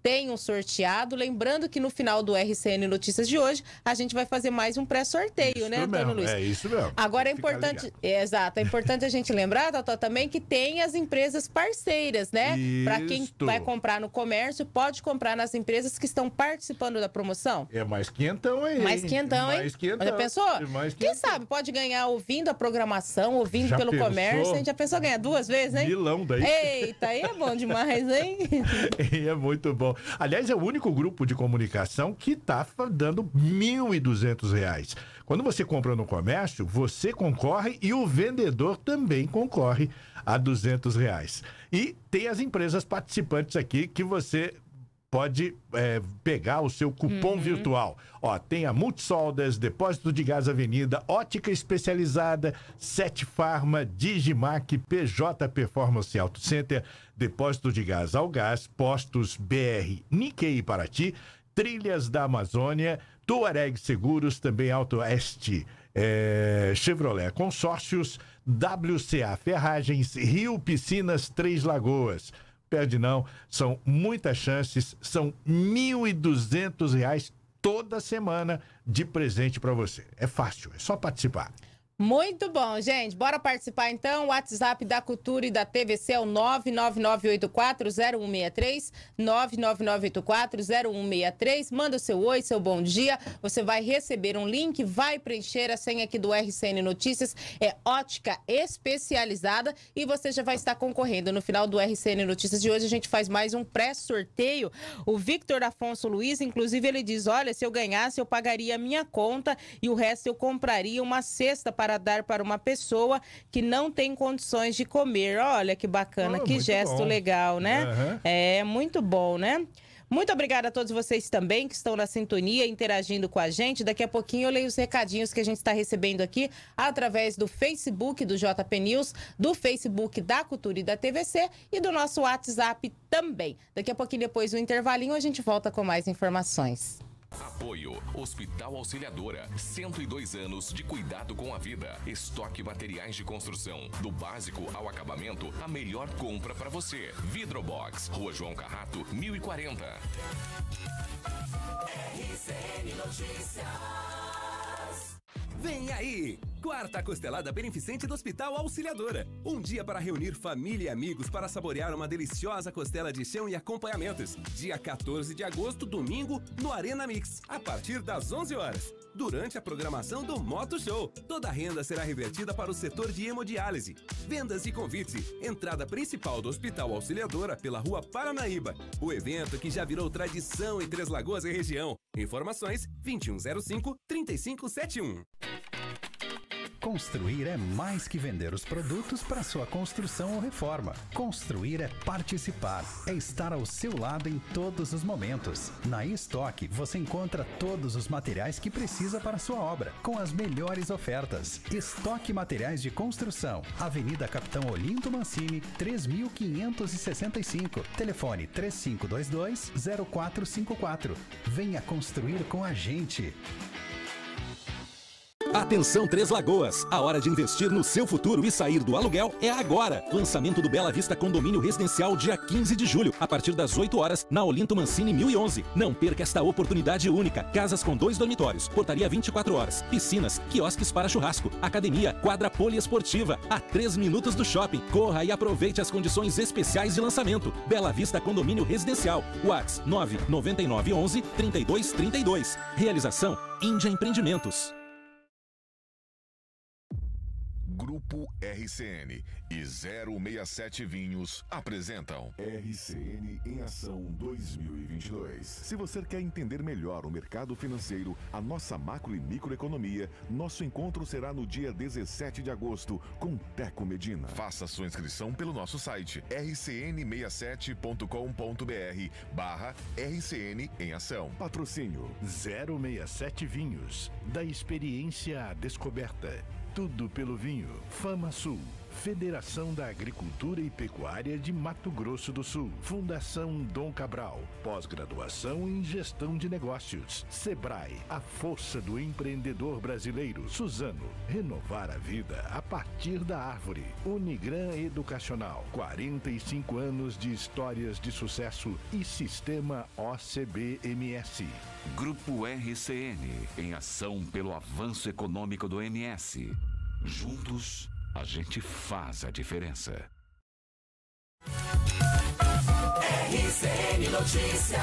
tem um sorteado. Lembrando que no final do R C N Notícias de hoje, a gente vai fazer mais um pré-sorteio, Isso né, Antônio mesmo, Luiz? é isso mesmo. Agora é Fica importante, é, exato, é importante a gente lembrar, Totó, também que tem as empresas parceiras, né? Para quem Isto. vai comprar no comércio, pode comprar nas empresas que estão participando da promoção. É mais quentão aí. Mais quentão, hein? Mais quentão. Já pensou? Mais Quem sabe pode ganhar ouvindo a programação, ouvindo Já pelo pensou? comércio. A gente já pensou ganhar duas vezes, hein? Milão daí. Eita, aí é bom demais, hein? E é muito bom. Aliás, é o único grupo de comunicação que está dando mil e duzentos reais. Quando você compra no comércio, você concorre e o vendedor também concorre a duzentos reais. E tem as empresas participantes aqui que você pode é, pegar o seu cupom Uhum. virtual. Ó, tem a Multisoldas, Depósito de Gás Avenida, Ótica Especializada, Sete Farma, Digimac, P J Performance Auto Center, Depósito de Gás Algás, Postos B R Nikkei e Paraty, Trilhas da Amazônia, Tuareg Seguros, também Auto Oeste, é, Chevrolet Consórcios, W C A Ferragens, Rio Piscinas Três Lagoas. Perde não, são muitas chances, são mil e duzentos reais toda semana de presente para você. É fácil, é só participar. Muito bom, gente. Bora participar então. O WhatsApp da Cultura e da T V C é o nove nove nove oito quatro zero um seis três, nove nove nove oito quatro zero um seis três. Manda o seu oi, seu bom dia. Você vai receber um link, vai preencher a senha aqui do R C N Notícias. É Ótica Especializada e você já vai estar concorrendo. No final do R C N Notícias de hoje, a gente faz mais um pré-sorteio. O Victor Afonso Luiz, inclusive, ele diz, olha, se eu ganhasse, eu pagaria a minha conta e o resto eu compraria uma cesta para dar para uma pessoa que não tem condições de comer. Olha que bacana, Oh, que muito gesto bom. legal, né? Uhum. É muito bom, né? Muito obrigada a todos vocês também que estão na sintonia, interagindo com a gente. Daqui a pouquinho eu leio os recadinhos que a gente está recebendo aqui através do Facebook do J P News, do Facebook da Cultura e da T V C e do nosso WhatsApp também. Daqui a pouquinho, depois do intervalinho, a gente volta com mais informações. Apoio Hospital Auxiliadora, cento e dois anos de cuidado com a vida. Estoque materiais de construção, do básico ao acabamento, a melhor compra para você. Vidrobox, Rua João Carrato, mil e quarenta. R C N Notícias. Vem aí! Quarta Costelada Beneficente do Hospital Auxiliadora. Um dia para reunir família e amigos para saborear uma deliciosa costela de chão e acompanhamentos. Dia quatorze de agosto, domingo, no Arena Mix, a partir das onze horas. Durante a programação do Moto Show, toda a renda será revertida para o setor de hemodiálise. Vendas e convite. Entrada principal do Hospital Auxiliadora pela Rua Paranaíba. O evento que já virou tradição em Três Lagoas e região. Informações vinte e um zero cinco, trinta e cinco setenta e um. Construir é mais que vender os produtos para sua construção ou reforma. Construir é participar, é estar ao seu lado em todos os momentos. Na estoque você encontra todos os materiais que precisa para sua obra, com as melhores ofertas. Estoque Materiais de Construção, Avenida Capitão Olinto Mancini, três mil quinhentos e sessenta e cinco. Telefone três cinco dois dois, zero quatro cinco quatro. Venha construir com a gente. Atenção Três Lagoas, a hora de investir no seu futuro e sair do aluguel é agora. Lançamento do Bela Vista Condomínio Residencial dia quinze de julho, a partir das oito horas, na Olinto Mancini mil e onze. Não perca esta oportunidade única. Casas com dois dormitórios, portaria vinte e quatro horas, piscinas, quiosques para churrasco, academia, quadra poliesportiva, a três minutos do shopping. Corra e aproveite as condições especiais de lançamento. Bela Vista Condomínio Residencial, WhatsApp nove nove nove onze, trinta e dois trinta e dois. Realização Índia Empreendimentos. Grupo R C N e zero seis sete Vinhos apresentam R C N em Ação dois mil e vinte e dois. Se você quer entender melhor o mercado financeiro, a nossa macro e microeconomia, nosso encontro será no dia dezessete de agosto com Teco Medina. Faça sua inscrição pelo nosso site r c n sessenta e sete ponto com ponto b r barra R C N em Ação. Patrocínio zero seis sete Vinhos, da experiência à descoberta. Tudo pelo vinho. Fama Sul. Federação da Agricultura e Pecuária de Mato Grosso do Sul. Fundação Dom Cabral. Pós-graduação em Gestão de Negócios. Sebrae, a força do empreendedor brasileiro. Suzano, renovar a vida a partir da árvore. Unigran Educacional, quarenta e cinco anos de histórias de sucesso e Sistema O C B M S. Grupo R C N, em ação pelo avanço econômico do M S. Juntos, a gente faz a diferença. R C N Notícias.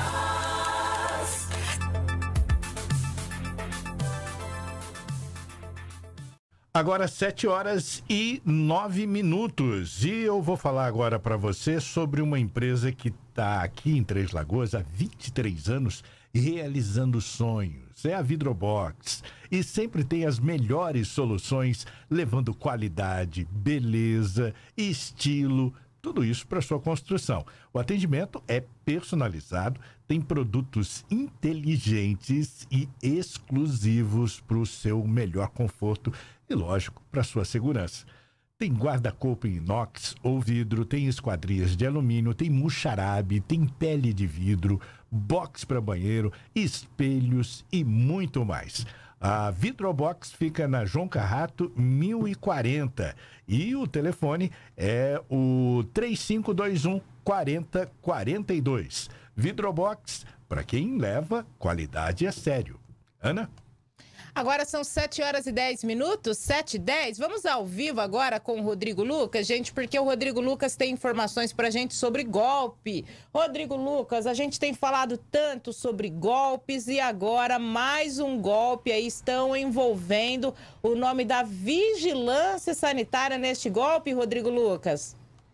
Agora sete horas e nove minutos. E eu vou falar agora para você sobre uma empresa que está aqui em Três Lagoas há vinte e três anos realizando sonhos. É a Vidrobox. E sempre tem as melhores soluções, levando qualidade, beleza, estilo, tudo isso para sua construção. O atendimento é personalizado, tem produtos inteligentes e exclusivos para o seu melhor conforto e, lógico, para sua segurança. Tem guarda-corpo em inox ou vidro, tem esquadrias de alumínio, tem muxarabe, tem pele de vidro, box para banheiro, espelhos e muito mais. A Vidrobox fica na João Carrato, mil e quarenta. E o telefone é o três cinco dois um, quatro zero quatro dois. Vidrobox, para quem leva qualidade a sério. Ana? Agora são sete horas e dez minutos, sete e dez. Vamos ao vivo agora com o Rodrigo Lucas, gente, porque o Rodrigo Lucas tem informações pra gente sobre golpe. Rodrigo Lucas, a gente tem falado tanto sobre golpes e agora mais um golpe aí estão envolvendo o nome da vigilância sanitária neste golpe, Rodrigo Lucas.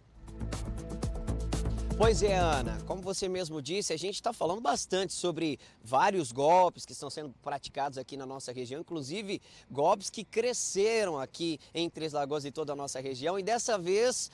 Pois é, Ana, como você mesmo disse, a gente está falando bastante sobre vários golpes que estão sendo praticados aqui na nossa região, inclusive golpes que cresceram aqui em Três Lagoas e toda a nossa região, e dessa vez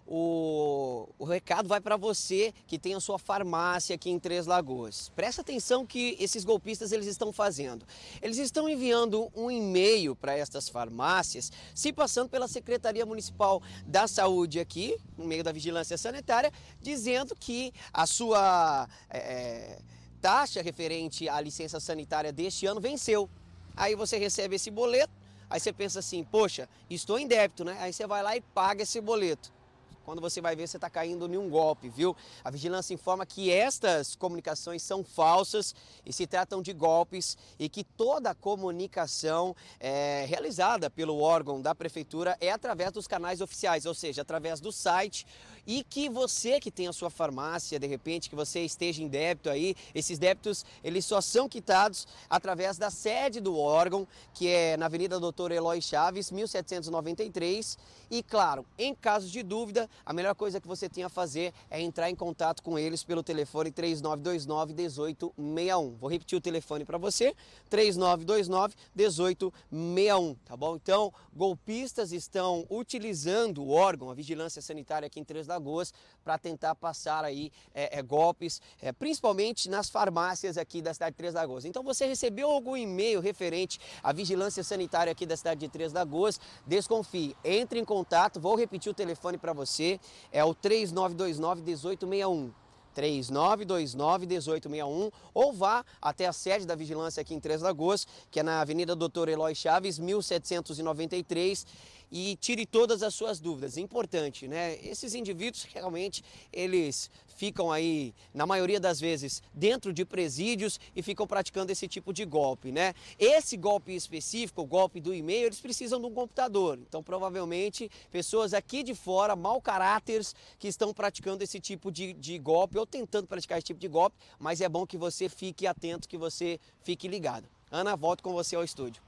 o, o recado vai para você que tem a sua farmácia aqui em Três Lagoas. Presta atenção que esses golpistas eles estão fazendo. Eles estão enviando um e-mail para estas farmácias, se passando pela Secretaria Municipal da Saúde aqui, no meio da Vigilância Sanitária, dizendo que a sua é, taxa referente à licença sanitária deste ano venceu. Aí você recebe esse boleto, aí você pensa assim, poxa, estou em débito, né? Aí você vai lá e paga esse boleto. Quando você vai ver, você está caindo em um golpe, viu? A vigilância informa que estas comunicações são falsas e se tratam de golpes e que toda a comunicação é, realizada pelo órgão da prefeitura é através dos canais oficiais, ou seja, através do site, e que você que tem a sua farmácia, de repente, que você esteja em débito aí, esses débitos, eles só são quitados através da sede do órgão, que é na Avenida Doutor Eloy Chaves, mil setecentos e noventa e três, e claro, em caso de dúvida, a melhor coisa que você tem a fazer é entrar em contato com eles pelo telefone três nove dois nove, um oito seis um. Vou repetir o telefone para você, três nove dois nove, um oito seis um, tá bom? Então, golpistas estão utilizando o órgão, a Vigilância Sanitária aqui em Três Lagoas, para tentar passar aí é, é, golpes, é, principalmente nas farmácias aqui da cidade de Três Lagoas. Então, você recebeu algum e-mail referente à Vigilância Sanitária aqui da cidade de Três Lagoas, desconfie, entre em contato, vou repetir o telefone para você, é o três nove dois nove, um oito seis um. três nove dois nove, um oito seis um, ou vá até a sede da Vigilância aqui em Três Lagoas, que é na Avenida Doutor Eloy Chaves, mil setecentos e noventa e três, e tire todas as suas dúvidas. Importante, né? Esses indivíduos realmente, eles ficam aí, na maioria das vezes, dentro de presídios e ficam praticando esse tipo de golpe, né? Esse golpe específico, o golpe do e-mail, eles precisam de um computador. Então, provavelmente, pessoas aqui de fora, mau caráteres, que estão praticando esse tipo de, de golpe ou tentando praticar esse tipo de golpe, mas é bom que você fique atento, que você fique ligado. Ana, volto com você ao estúdio.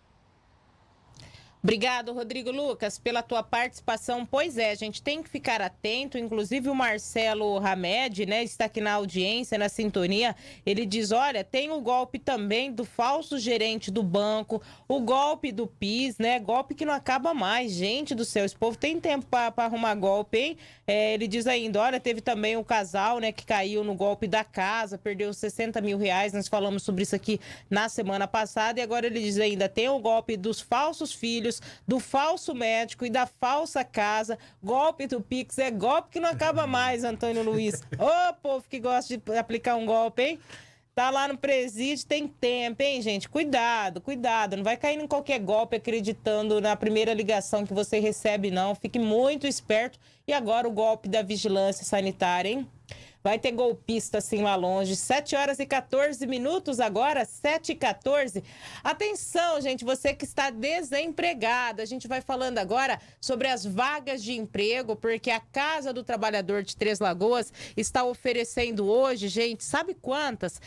Obrigado, Rodrigo Lucas, pela tua participação. Pois é, a gente tem que ficar atento, inclusive o Marcelo Hamed, né, está aqui na audiência, na sintonia, ele diz, olha, tem o golpe também do falso gerente do banco, o golpe do PIS, né, golpe que não acaba mais, gente do céu, esse povo tem tempo para arrumar golpe, hein? É, ele diz ainda, olha, teve também um casal, né, que caiu no golpe da casa, perdeu sessenta mil reais, nós falamos sobre isso aqui na semana passada, e agora ele diz ainda, tem o golpe dos falsos filhos, filhos, do falso médico e da falsa casa. Golpe do Pix é golpe que não acaba mais, Antônio Luiz. Ô, povo que gosta de aplicar um golpe, hein? Tá lá no presídio, tem tempo, hein, gente? Cuidado, cuidado. Não vai cair em qualquer golpe acreditando na primeira ligação que você recebe, não. Fique muito esperto. E agora o golpe da vigilância sanitária, hein? Vai ter golpista assim lá longe. sete horas e quatorze minutos agora, sete e quatorze. Atenção, gente, você que está desempregado. A gente vai falando agora sobre as vagas de emprego, porque a Casa do Trabalhador de Três Lagoas está oferecendo hoje, gente, sabe quantas?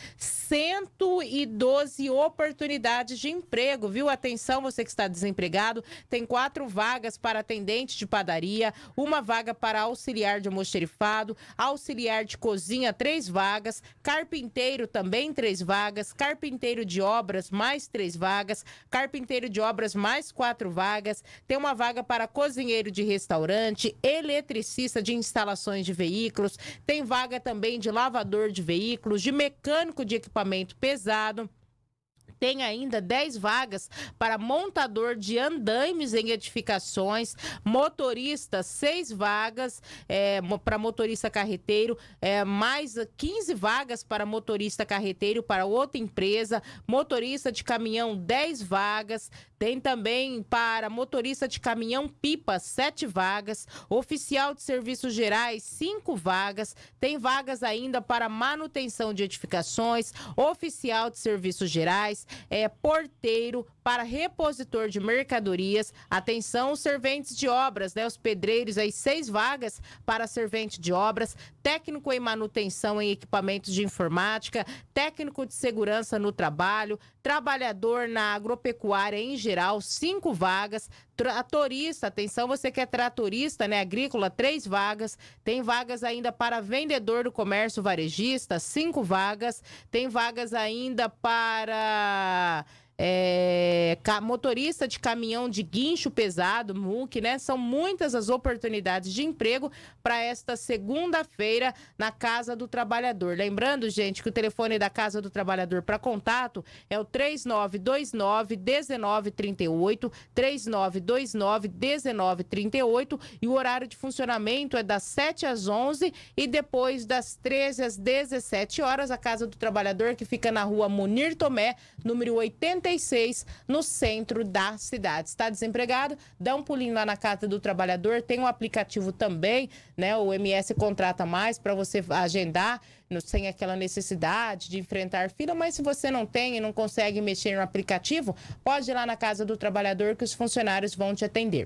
cento e doze oportunidades de emprego, viu? Atenção, você que está desempregado, tem quatro vagas para atendente de padaria, uma vaga para auxiliar de almoxerifado, auxiliar de cozinha, três vagas, carpinteiro também, três vagas, carpinteiro de obras, mais três vagas, carpinteiro de obras, mais quatro vagas, tem uma vaga para cozinheiro de restaurante, eletricista de instalações de veículos, tem vaga também de lavador de veículos, de mecânico de equipamento pesado. Tem ainda dez vagas para montador de andaimes em edificações, motorista, seis vagas é, para motorista carreteiro, é, mais quinze vagas para motorista carreteiro para outra empresa, motorista de caminhão, dez vagas, tem também para motorista de caminhão pipa, sete vagas, oficial de serviços gerais, cinco vagas, tem vagas ainda para manutenção de edificações, oficial de serviços gerais, é, porteiro, para repositor de mercadorias, atenção, os serventes de obras, né, os pedreiros, aí seis vagas para servente de obras, técnico em manutenção em equipamentos de informática, técnico de segurança no trabalho, trabalhador na agropecuária em geral, cinco vagas, tratorista, atenção, você que é tratorista, né, agrícola, três vagas, tem vagas ainda para vendedor do comércio varejista, cinco vagas, tem vagas ainda para... É, motorista de caminhão de guincho pesado, M U C, né? São muitas as oportunidades de emprego para esta segunda-feira na Casa do Trabalhador. Lembrando, gente, que o telefone da Casa do Trabalhador para contato é o três nove dois nove, um nove três oito, três nove dois nove, um nove três oito, e o horário de funcionamento é das sete às onze e depois das treze às dezessete horas. A Casa do Trabalhador, que fica na rua Munir Tomé, número oitenta e seis, no centro da cidade. Está desempregado? Dá um pulinho lá na Casa do Trabalhador, tem um aplicativo também, né? O M S Contrata Mais para você agendar, sem aquela necessidade de enfrentar fila, mas se você não tem e não consegue mexer no aplicativo, pode ir lá na Casa do Trabalhador que os funcionários vão te atender.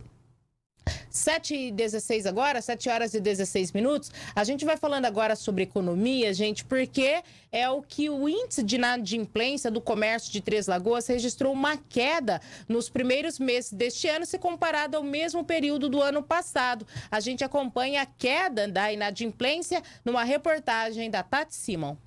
sete e dezesseis agora, sete horas e dezesseis minutos. A gente vai falando agora sobre economia, gente, porque é o que o índice de inadimplência do comércio de Três Lagoas registrou uma queda nos primeiros meses deste ano, se comparado ao mesmo período do ano passado. A gente acompanha a queda da inadimplência numa reportagem da Tati Simon.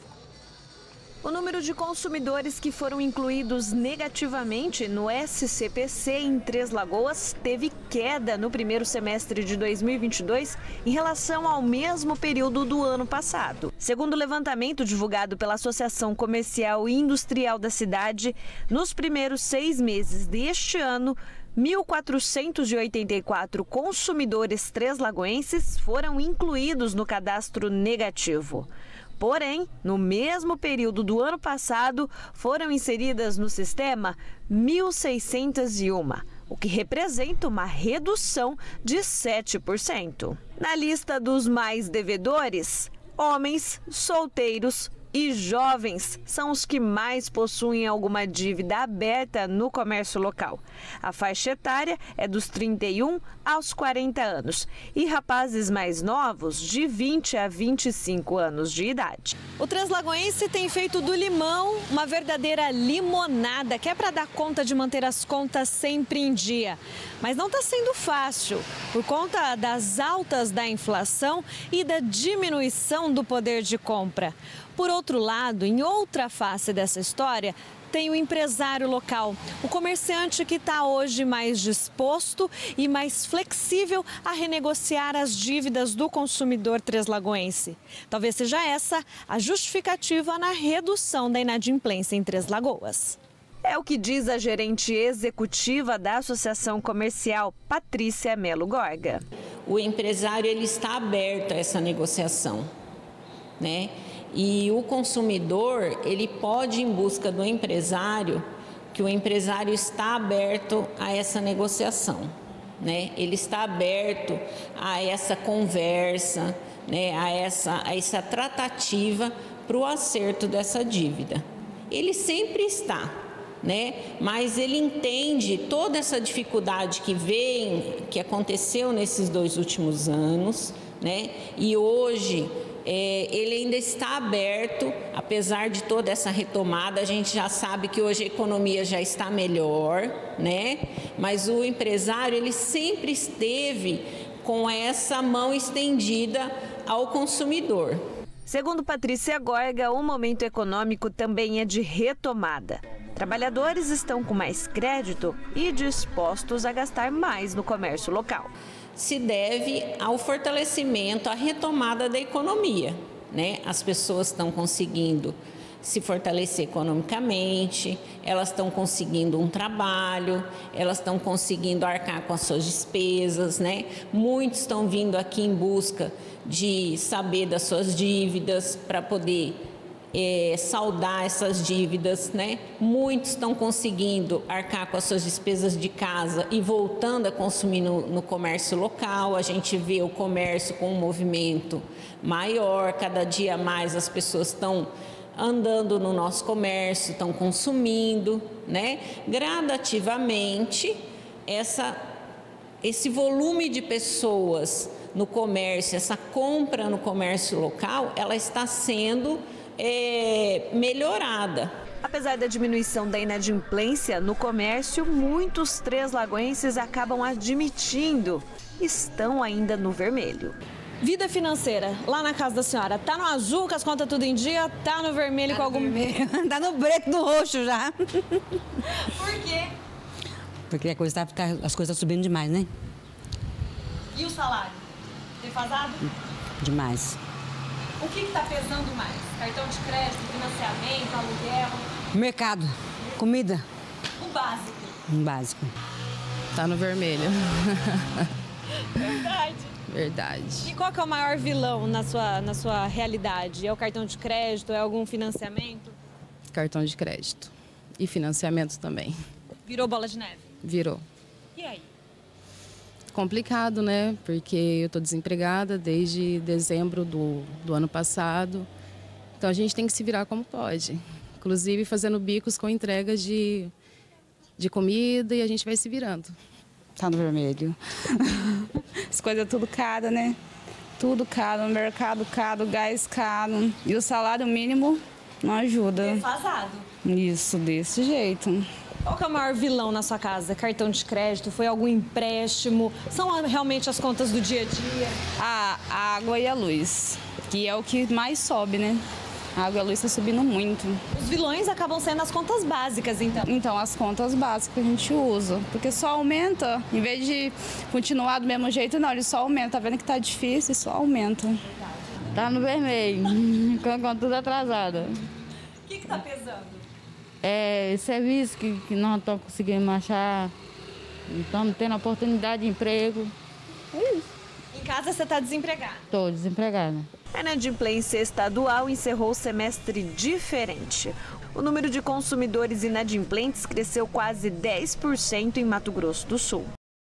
O número de consumidores que foram incluídos negativamente no S C P C em Três Lagoas teve queda no primeiro semestre de dois mil e vinte e dois em relação ao mesmo período do ano passado. Segundo o levantamento divulgado pela Associação Comercial e Industrial da cidade, nos primeiros seis meses deste ano, mil quatrocentos e oitenta e quatro consumidores treslagoenses foram incluídos no cadastro negativo. Porém, no mesmo período do ano passado, foram inseridas no sistema mil seiscentos e um, o que representa uma redução de sete por cento. Na lista dos mais devedores, homens, solteiros e jovens são os que mais possuem alguma dívida aberta no comércio local. A faixa etária é dos trinta e um aos quarenta anos e rapazes mais novos de vinte a vinte e cinco anos de idade. O translagoense tem feito do limão uma verdadeira limonada, que é para dar conta de manter as contas sempre em dia. Mas não está sendo fácil, por conta das altas da inflação e da diminuição do poder de compra. Por outro lado, em outra face dessa história, tem o empresário local, o comerciante que está hoje mais disposto e mais flexível a renegociar as dívidas do consumidor treslagoense. Talvez seja essa a justificativa na redução da inadimplência em Três Lagoas. É o que diz a gerente executiva da Associação Comercial, Patrícia Melo Gorga. O empresário ele está aberto a essa negociação, né? E o consumidor ele pode ir em busca do empresário, que o empresário está aberto a essa negociação, né? Ele está aberto a essa conversa, né? A essa, a essa tratativa para o acerto dessa dívida. Ele sempre está, né? Mas ele entende toda essa dificuldade que vem, que aconteceu nesses dois últimos anos, né? E hoje é, ele ainda está aberto, apesar de toda essa retomada. A gente já sabe que hoje a economia já está melhor, né? Mas o empresário ele sempre esteve com essa mão estendida ao consumidor. Segundo Patrícia Gorga, o momento econômico também é de retomada. Trabalhadores estão com mais crédito e dispostos a gastar mais no comércio local. Se deve ao fortalecimento, à retomada da economia, né? As pessoas estão conseguindo se fortalecer economicamente, elas estão conseguindo um trabalho, elas estão conseguindo arcar com as suas despesas, né? Muitos estão vindo aqui em busca de saber das suas dívidas para poder é, saldar essas dívidas, né? Muitos estão conseguindo arcar com as suas despesas de casa e voltando a consumir no, no comércio local. A gente vê o comércio com um movimento maior, cada dia mais as pessoas estão andando no nosso comércio, estão consumindo, né? Gradativamente, essa, esse volume de pessoas no comércio, essa compra no comércio local, ela está sendo é, melhorada. Apesar da diminuição da inadimplência no comércio, muitos treslagoenses acabam admitindo que estão ainda no vermelho. Vida financeira, lá na casa da senhora, tá no azul, com as contas tudo em dia, tá no vermelho tá com algum... Vermelho. Tá no preto, no roxo já. Por quê? Porque a coisa tá, tá, as coisas estão subindo demais, né? E o salário? Defasado? Demais. O que que tá pesando mais? Cartão de crédito, financiamento, aluguel? Mercado, comida. O básico. Um básico. Tá no vermelho. Verdade. Verdade. E qual que é o maior vilão na sua, na sua realidade? É o cartão de crédito? É algum financiamento? Cartão de crédito. E financiamento também. Virou bola de neve? Virou. E aí? Complicado, né? Porque eu tô desempregada desde dezembro do, do ano passado. Então a gente tem que se virar como pode. Inclusive fazendo bicos com entregas de, de comida e a gente vai se virando. Tá no vermelho. As coisas tudo caro, né? Tudo caro, no mercado caro, gás caro. E o salário mínimo não ajuda. Defasado. Isso, desse jeito. Qual que é o maior vilão na sua casa? Cartão de crédito? Foi algum empréstimo? São realmente as contas do dia a dia? A água e a luz, que é o que mais sobe, né? A água e a luz está subindo muito. Os vilões acabam sendo as contas básicas, então? Então, as contas básicas que a gente usa. Porque só aumenta, em vez de continuar do mesmo jeito, não, ele só aumenta. Tá vendo que tá difícil, só aumenta. Tá no vermelho, com a conta tudo atrasada. O que que tá pesando? É, serviço que, que não estão conseguindo achar, não estamos tendo oportunidade de emprego. É isso. Em casa você está desempregada? Estou desempregada. A inadimplência estadual encerrou o semestre diferente. O número de consumidores inadimplentes cresceu quase dez por cento em Mato Grosso do Sul.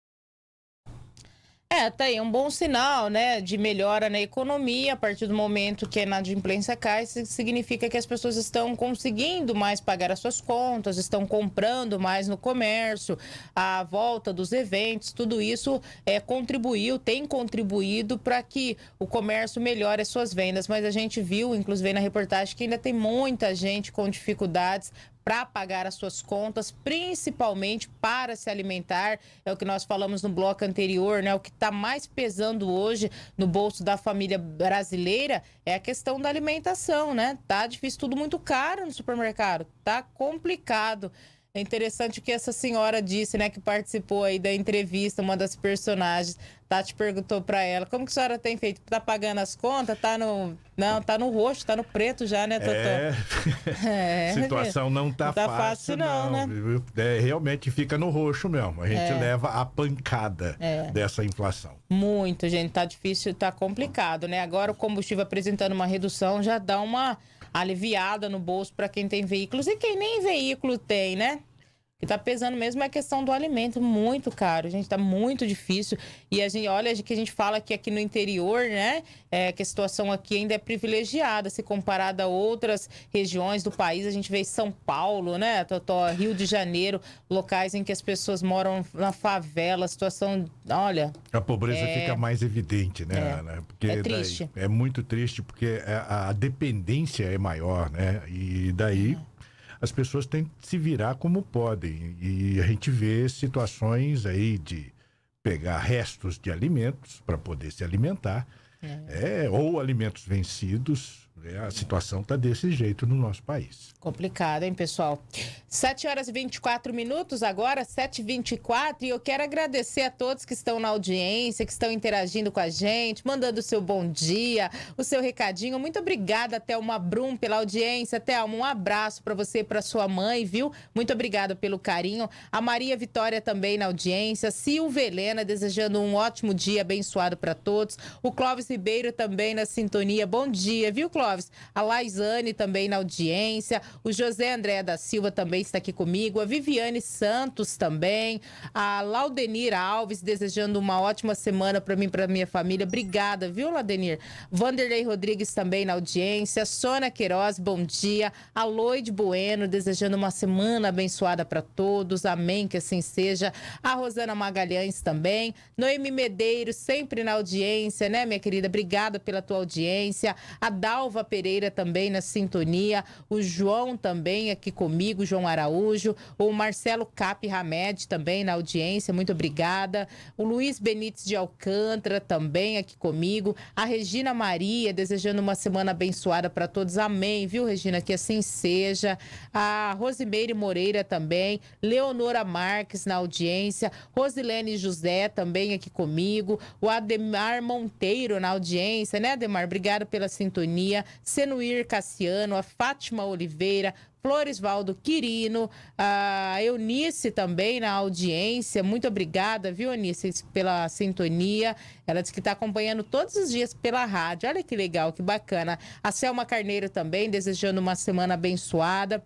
É, tá aí um bom sinal, né, de melhora na economia. A partir do momento que a inadimplência cai, significa que as pessoas estão conseguindo mais pagar as suas contas, estão comprando mais no comércio, a volta dos eventos, tudo isso é, contribuiu, tem contribuído para que o comércio melhore as suas vendas. Mas a gente viu, inclusive na reportagem, que ainda tem muita gente com dificuldades para pagar as suas contas, principalmente para se alimentar. É o que nós falamos no bloco anterior, né? O que está mais pesando hoje no bolso da família brasileira é a questão da alimentação, né? Tá difícil, tudo muito caro no supermercado, tá complicado. É interessante o que essa senhora disse, né, que participou aí da entrevista, uma das personagens. Tati perguntou para ela, como que a senhora tem feito? Tá pagando as contas? Tá no... Não, tá no roxo, tá no preto já, né, Totó? É, é. Situação não tá, não tá fácil, fácil não, não, né? É, realmente fica no roxo mesmo. A gente É. leva a pancada É. dessa inflação. Muito, gente, tá difícil, tá complicado, né? Agora o combustível apresentando uma redução já dá uma aliviada no bolso para quem tem veículos e quem nem veículo tem, né? O que tá pesando mesmo é a questão do alimento, muito caro, gente, tá muito difícil. E a gente, olha, que a gente fala que aqui no interior, né, é, que a situação aqui ainda é privilegiada, se comparada a outras regiões do país. A gente vê São Paulo, né, Totó, Rio de Janeiro, locais em que as pessoas moram na favela, a situação, olha... A pobreza é... fica mais evidente, né? É, né? Porque é triste. Daí, é muito triste, porque a, a dependência é maior, né? E daí... É. As pessoas têm que se virar como podem. E a gente vê situações aí de pegar restos de alimentos para poder se alimentar, é. É, ou alimentos vencidos. É, a situação está desse jeito no nosso país. Complicado, hein, pessoal? sete horas e vinte e quatro minutos agora, sete e vinte e quatro, e eu quero agradecer a todos que estão na audiência, que estão interagindo com a gente, mandando o seu bom dia, o seu recadinho. Muito obrigada, Thelma Brum, pela audiência. Thelma, um abraço para você e para sua mãe, viu? Muito obrigada pelo carinho. A Maria Vitória também na audiência. Silvia Helena, desejando um ótimo dia abençoado para todos. O Clóvis Ribeiro também na sintonia. Bom dia, viu, Clóvis? A Laisane também na audiência. O José André da Silva também está aqui comigo. A Viviane Santos também. A Laudenir Alves desejando uma ótima semana para mim e para minha família. Obrigada, viu, Laudenir? Vanderlei Rodrigues também na audiência. Sônia Queiroz, bom dia. A Loide Bueno desejando uma semana abençoada para todos. Amém, que assim seja. A Rosana Magalhães também. Noemi Medeiros sempre na audiência, né, minha querida? Obrigada pela tua audiência. A Dalva Pereira também na sintonia. O João também aqui comigo, João Araújo, o Marcelo Cap Hamed também na audiência, muito obrigada. O Luiz Benites de Alcântara também aqui comigo. A Regina Maria desejando uma semana abençoada para todos, amém, viu, Regina? Que assim seja. A Rosimeire Moreira também, Leonora Marques na audiência, Rosilene José também aqui comigo, o Ademar Monteiro na audiência, né, Ademar? Obrigada pela sintonia. Senuir Cassiano, a Fátima Oliveira, Floresvaldo Quirino, a Eunice também na audiência. Muito obrigada, viu, Eunice, pela sintonia. Ela disse que está acompanhando todos os dias pela rádio. Olha que legal, que bacana. A Selma Carneiro também, desejando uma semana abençoada.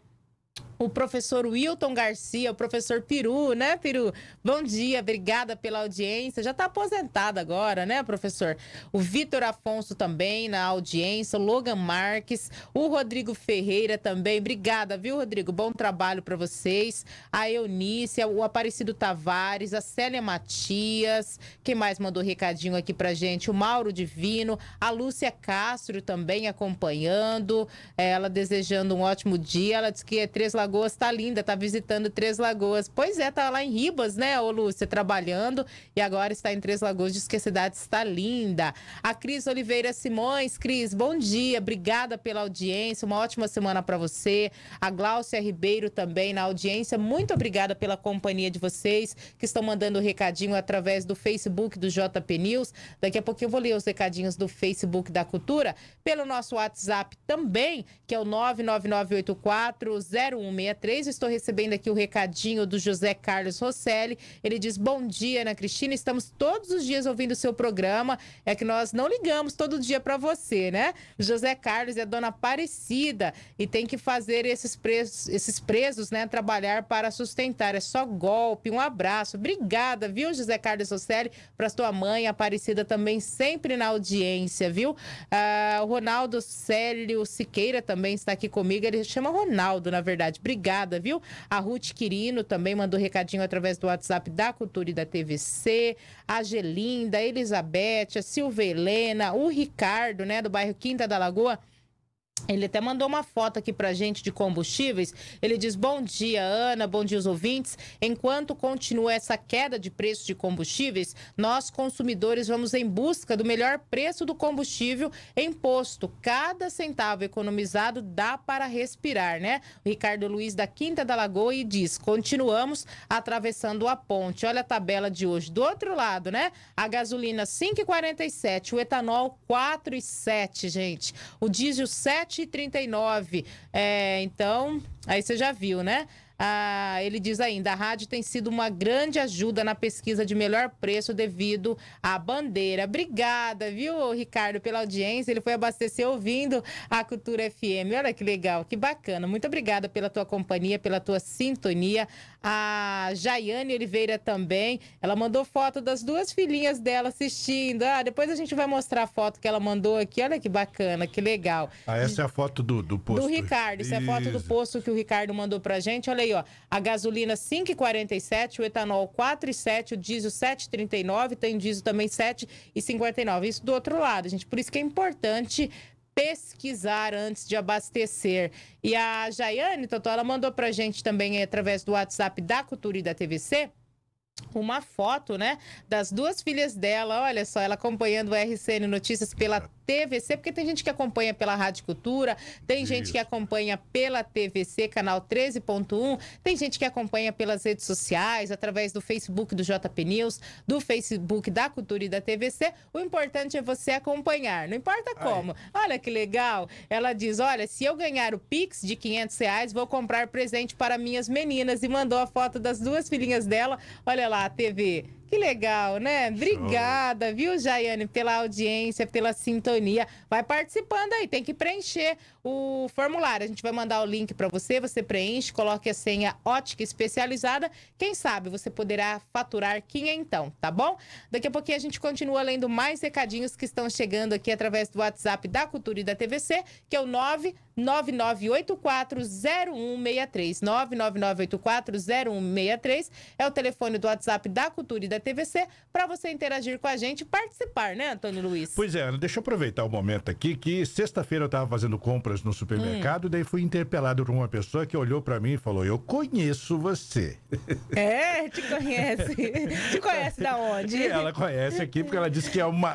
O professor Wilton Garcia, o professor Peru, né, Peru? Bom dia, obrigada pela audiência. Já está aposentado agora, né, professor? O Vitor Afonso também na audiência, o Logan Marques, o Rodrigo Ferreira também. Obrigada, viu, Rodrigo? Bom trabalho para vocês. A Eunice, o Aparecido Tavares, a Célia Matias. Quem mais mandou recadinho aqui pra gente? O Mauro Divino, a Lúcia Castro também acompanhando. Ela desejando um ótimo dia. Ela disse que é Três Lagoas tá linda, tá visitando Três Lagoas. Pois é, tá lá em Ribas, né, ô Lúcia, trabalhando e agora está em Três Lagoas, diz que a cidade está linda. A Cris Oliveira Simões, Cris, bom dia, obrigada pela audiência, uma ótima semana para você. A Gláucia Ribeiro também na audiência, muito obrigada pela companhia de vocês que estão mandando o recadinho através do Facebook do J P News. Daqui a pouquinho eu vou ler os recadinhos do Facebook da Cultura, pelo nosso WhatsApp também, que é o nove nove nove oito quatro zero um seis três. Estou recebendo aqui o recadinho do José Carlos Rosselli. Ele diz: bom dia, Ana Cristina, estamos todos os dias ouvindo o seu programa. É que nós não ligamos todo dia para você, né? José Carlos é dona Aparecida e tem que fazer esses presos, esses presos, né, trabalhar para sustentar. É só golpe. Um abraço. Obrigada, viu, José Carlos Rosselli? Para sua mãe, Aparecida, também sempre na audiência, viu? Ah, o Ronaldo Célio Siqueira também está aqui comigo. Ele chama Ronaldo, na verdade. Obrigada, viu? A Ruth Quirino também mandou recadinho através do WhatsApp da Cultura e da T V C. A Gelinda, a Elizabeth, a Silvia Helena, o Ricardo, né, do bairro Quinta da Lagoa. Ele até mandou uma foto aqui pra gente de combustíveis. Ele diz, bom dia, Ana, bom dia os ouvintes. Enquanto continua essa queda de preço de combustíveis, nós, consumidores, vamos em busca do melhor preço do combustível em posto. Cada centavo economizado dá para respirar, né? O Ricardo Luiz da Quinta da Lagoa e diz, continuamos atravessando a ponte. Olha a tabela de hoje. Do outro lado, né? A gasolina cinco reais e quarenta e sete centavos, o etanol quatro reais e sete centavos, gente. O diesel sete reais e trinta e nove centavos. É, então, aí você já viu, né? Ah, ele diz ainda, a rádio tem sido uma grande ajuda na pesquisa de melhor preço devido à bandeira. Obrigada, viu, Ricardo, pela audiência. Ele foi abastecer ouvindo a Cultura F M. Olha que legal, que bacana. Muito obrigada pela tua companhia, pela tua sintonia. A Jaiane Oliveira também, ela mandou foto das duas filhinhas dela assistindo. Ah, depois a gente vai mostrar a foto que ela mandou aqui. Olha que bacana, que legal. Ah, essa é a foto do, do posto. Do Ricardo, essa é a foto do posto que o Ricardo mandou pra gente. Olha aí, ó, a gasolina cinco reais e quarenta e sete centavos, o etanol quatro reais e sete centavos, o diesel sete reais e trinta e nove centavos, tem diesel também sete reais e cinquenta e nove centavos. Isso do outro lado, gente. Por isso que é importante pesquisar antes de abastecer. E a Jaiane, Totó, ela mandou pra gente também, através do WhatsApp da Cultura e da T V C, uma foto, né, das duas filhas dela. Olha só, ela acompanhando o R C N Notícias pela T V C, porque tem gente que acompanha pela Rádio Cultura, tem Isso. gente que acompanha pela T V C, canal treze ponto um, tem gente que acompanha pelas redes sociais, através do Facebook do J P News, do Facebook da Cultura e da T V C. O importante é você acompanhar, não importa como. Ai. Olha que legal. Ela diz, olha, se eu ganhar o Pix de quinhentos reais, vou comprar presente para minhas meninas. E mandou a foto das duas filhinhas dela. Olha lá, a T V. Que legal, né? Obrigada, Show. Viu, Jaiane, pela audiência, pela sintonia. Vai participando aí, tem que preencher o formulário. A gente vai mandar o link para você, você preenche, coloque a senha ótica especializada. Quem sabe você poderá faturar quinhentão, tá bom? Daqui a pouquinho a gente continua lendo mais recadinhos que estão chegando aqui através do WhatsApp da Cultura e da T V C, que é o nove nove nove oito quatro zero um seis três. nove nove nove oito quatro zero um seis três é o telefone do WhatsApp da Cultura e da T V C para você interagir com a gente e participar, né, Antônio Luiz? Pois é, Ana, deixa eu aproveitar o momento aqui que sexta-feira eu estava fazendo compras no supermercado, hum. daí fui interpelado por uma pessoa que olhou para mim e falou, eu conheço você. É, te conhece. Te conhece da onde? E ela conhece aqui porque ela disse que é uma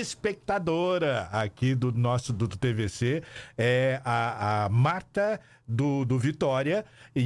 espectadora aqui do nosso do T V C, é a, a Marta do, do Vitória,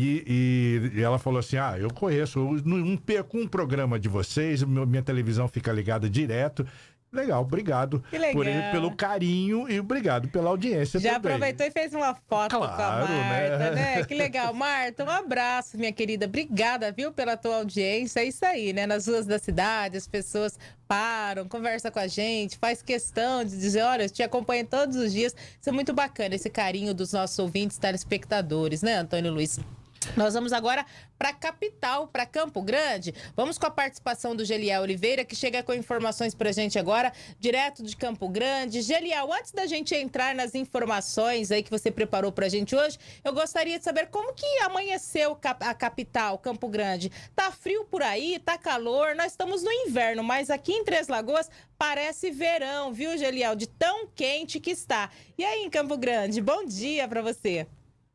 e, e ela falou assim, ah, eu conheço, eu não perco um programa de vocês, minha televisão fica ligada direto. Legal, obrigado por ele, pelo carinho e obrigado pela audiência Já também. Aproveitou e fez uma foto claro, com a Marta, né? né? Que legal. Marta, um abraço, minha querida. Obrigada, viu, pela tua audiência. É isso aí, né? Nas ruas da cidade, as pessoas param, conversam com a gente, faz questão de dizer, olha, eu te acompanho todos os dias. Isso é muito bacana, esse carinho dos nossos ouvintes, telespectadores, né, Antônio Luiz? Nós vamos agora para a capital, para Campo Grande. Vamos com a participação do Geliel Oliveira, que chega com informações para a gente agora, direto de Campo Grande. Geliel, antes da gente entrar nas informações aí que você preparou para a gente hoje, eu gostaria de saber como que amanheceu a capital, Campo Grande. Tá frio por aí, tá calor, nós estamos no inverno, mas aqui em Três Lagoas parece verão, viu, Geliel? De tão quente que está. E aí em Campo Grande, bom dia para você.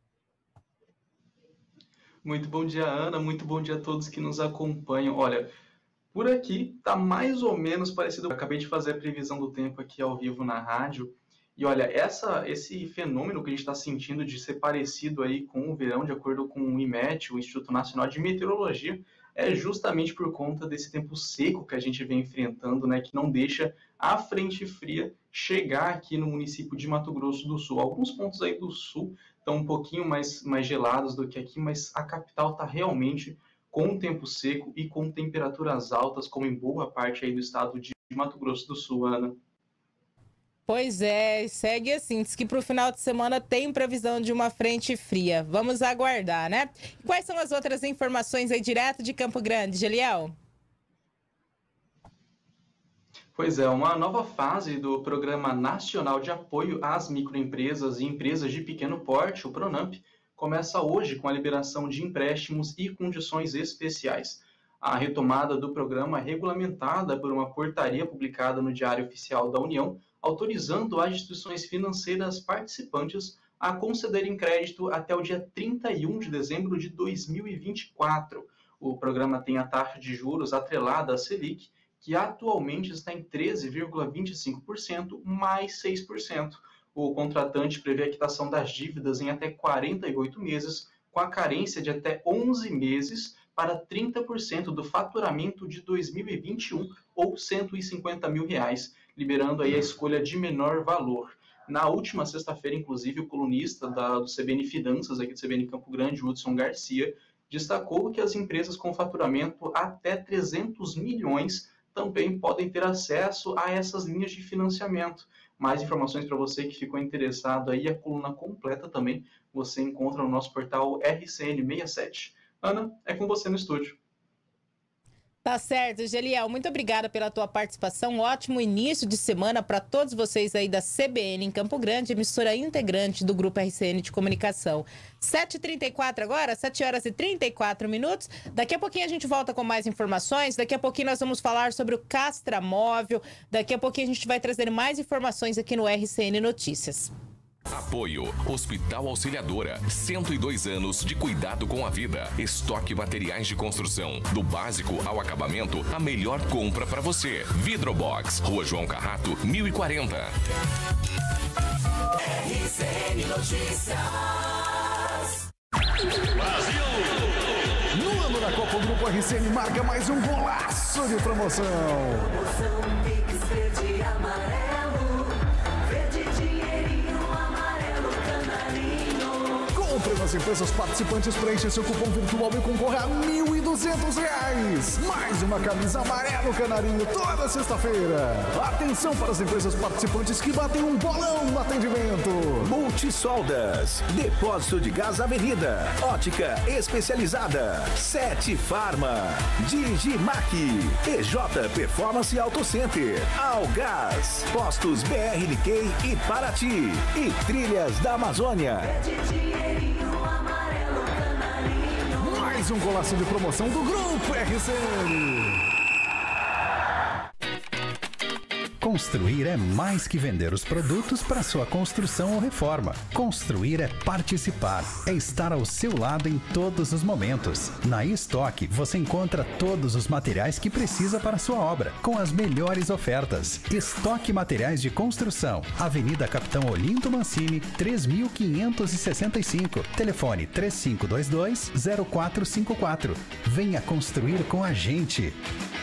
Muito bom dia, Ana. Muito bom dia a todos que nos acompanham. Olha, por aqui tá mais ou menos parecido. Eu acabei de fazer a previsão do tempo aqui ao vivo na rádio. E olha, essa, esse fenômeno que a gente está sentindo de ser parecido aí com o verão, de acordo com o IMET, o Instituto Nacional de Meteorologia, é justamente por conta desse tempo seco que a gente vem enfrentando, né, que não deixa a frente fria chegar aqui no município de Mato Grosso do Sul. Alguns pontos aí do sul estão um pouquinho mais, mais gelados do que aqui, mas a capital está realmente com um tempo seco e com temperaturas altas, como em boa parte aí do estado de Mato Grosso do Sul, Ana. Pois é, segue assim, diz que para o final de semana tem previsão de uma frente fria. Vamos aguardar, né? E quais são as outras informações aí direto de Campo Grande, Geliel? Pois é, uma nova fase do Programa Nacional de Apoio às Microempresas e Empresas de Pequeno Porte, o PRONAMP, começa hoje com a liberação de empréstimos e condições especiais. A retomada do programa é regulamentada por uma portaria publicada no Diário Oficial da União, autorizando as instituições financeiras participantes a concederem crédito até o dia trinta e um de dezembro de dois mil e vinte e quatro. O programa tem a taxa de juros atrelada à Selic, que atualmente está em treze vírgula vinte e cinco por cento mais seis por cento. O contratante prevê a quitação das dívidas em até quarenta e oito meses, com a carência de até onze meses para trinta por cento do faturamento de dois mil e vinte e um ou cento e cinquenta mil reais, liberando aí a escolha de menor valor. Na última sexta-feira, inclusive, o colunista da, do C B N Finanças, aqui do C B N Campo Grande, Hudson Garcia, destacou que as empresas com faturamento até trezentos milhões também podem ter acesso a essas linhas de financiamento. Mais informações para você que ficou interessado aí, a coluna completa também você encontra no nosso portal R C N sessenta e sete. Ana, é com você no estúdio. Tá certo, Geliel, muito obrigada pela tua participação, ótimo início de semana para todos vocês aí da C B N em Campo Grande, emissora integrante do Grupo R C N de Comunicação. sete e trinta e quatro agora, sete horas e trinta e quatro minutos, daqui a pouquinho a gente volta com mais informações, daqui a pouquinho nós vamos falar sobre o Castramóvel, daqui a pouquinho a gente vai trazer mais informações aqui no R C N Notícias. Apoio Hospital Auxiliadora, cento e dois anos de cuidado com a vida. Estoque materiais de construção, do básico ao acabamento, a melhor compra para você. Vidrobox, Rua João Carrato, mil e quarenta. R C N Notícias. Brasil! No ano da Copa, o Grupo R C N marca mais um golaço de promoção. Promoção Pix Verde Amarelo. Verde dinheirinho amarelo canarinho. Compre nas empresas participantes, preencha seu cupom virtual e concorra a mil e duzentos reais. Mais uma camisa amarelo canarinho toda sexta-feira. Atenção para as empresas participantes que batem um bolão no atendimento. Multisoldas, Depósito de Gás Avenida, Ótica Especializada, Sete Farma, Digimac, E J Performance Auto Center, Algás, Postos B R N K e Paraty e Trilhas da Amazônia. Mais um golaço de promoção do Grupo R C N. Construir é mais que vender os produtos para sua construção ou reforma. Construir é participar, é estar ao seu lado em todos os momentos. Na Estoque você encontra todos os materiais que precisa para sua obra, com as melhores ofertas. Estoque Materiais de Construção, Avenida Capitão Olinto Mancini, três mil quinhentos e sessenta e cinco. Telefone três cinco dois dois, zero quatro cinco quatro. Venha construir com a gente.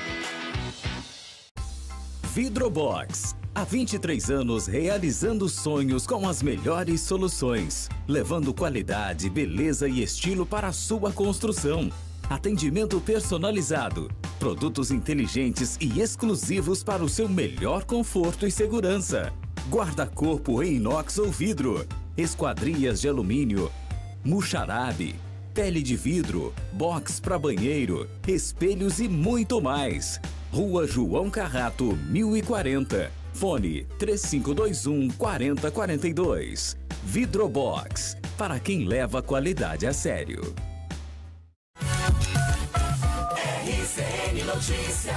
Vidrobox. Há vinte e três anos realizando sonhos com as melhores soluções, levando qualidade, beleza e estilo para a sua construção. Atendimento personalizado, produtos inteligentes e exclusivos para o seu melhor conforto e segurança. Guarda-corpo em inox ou vidro, esquadrias de alumínio, muxarabe, pele de vidro, box para banheiro, espelhos e muito mais. Rua João Carrato, mil e quarenta. Fone três cinco dois um, quatro zero quatro dois. Vidrobox, para quem leva a qualidade a sério. R C N Notícias.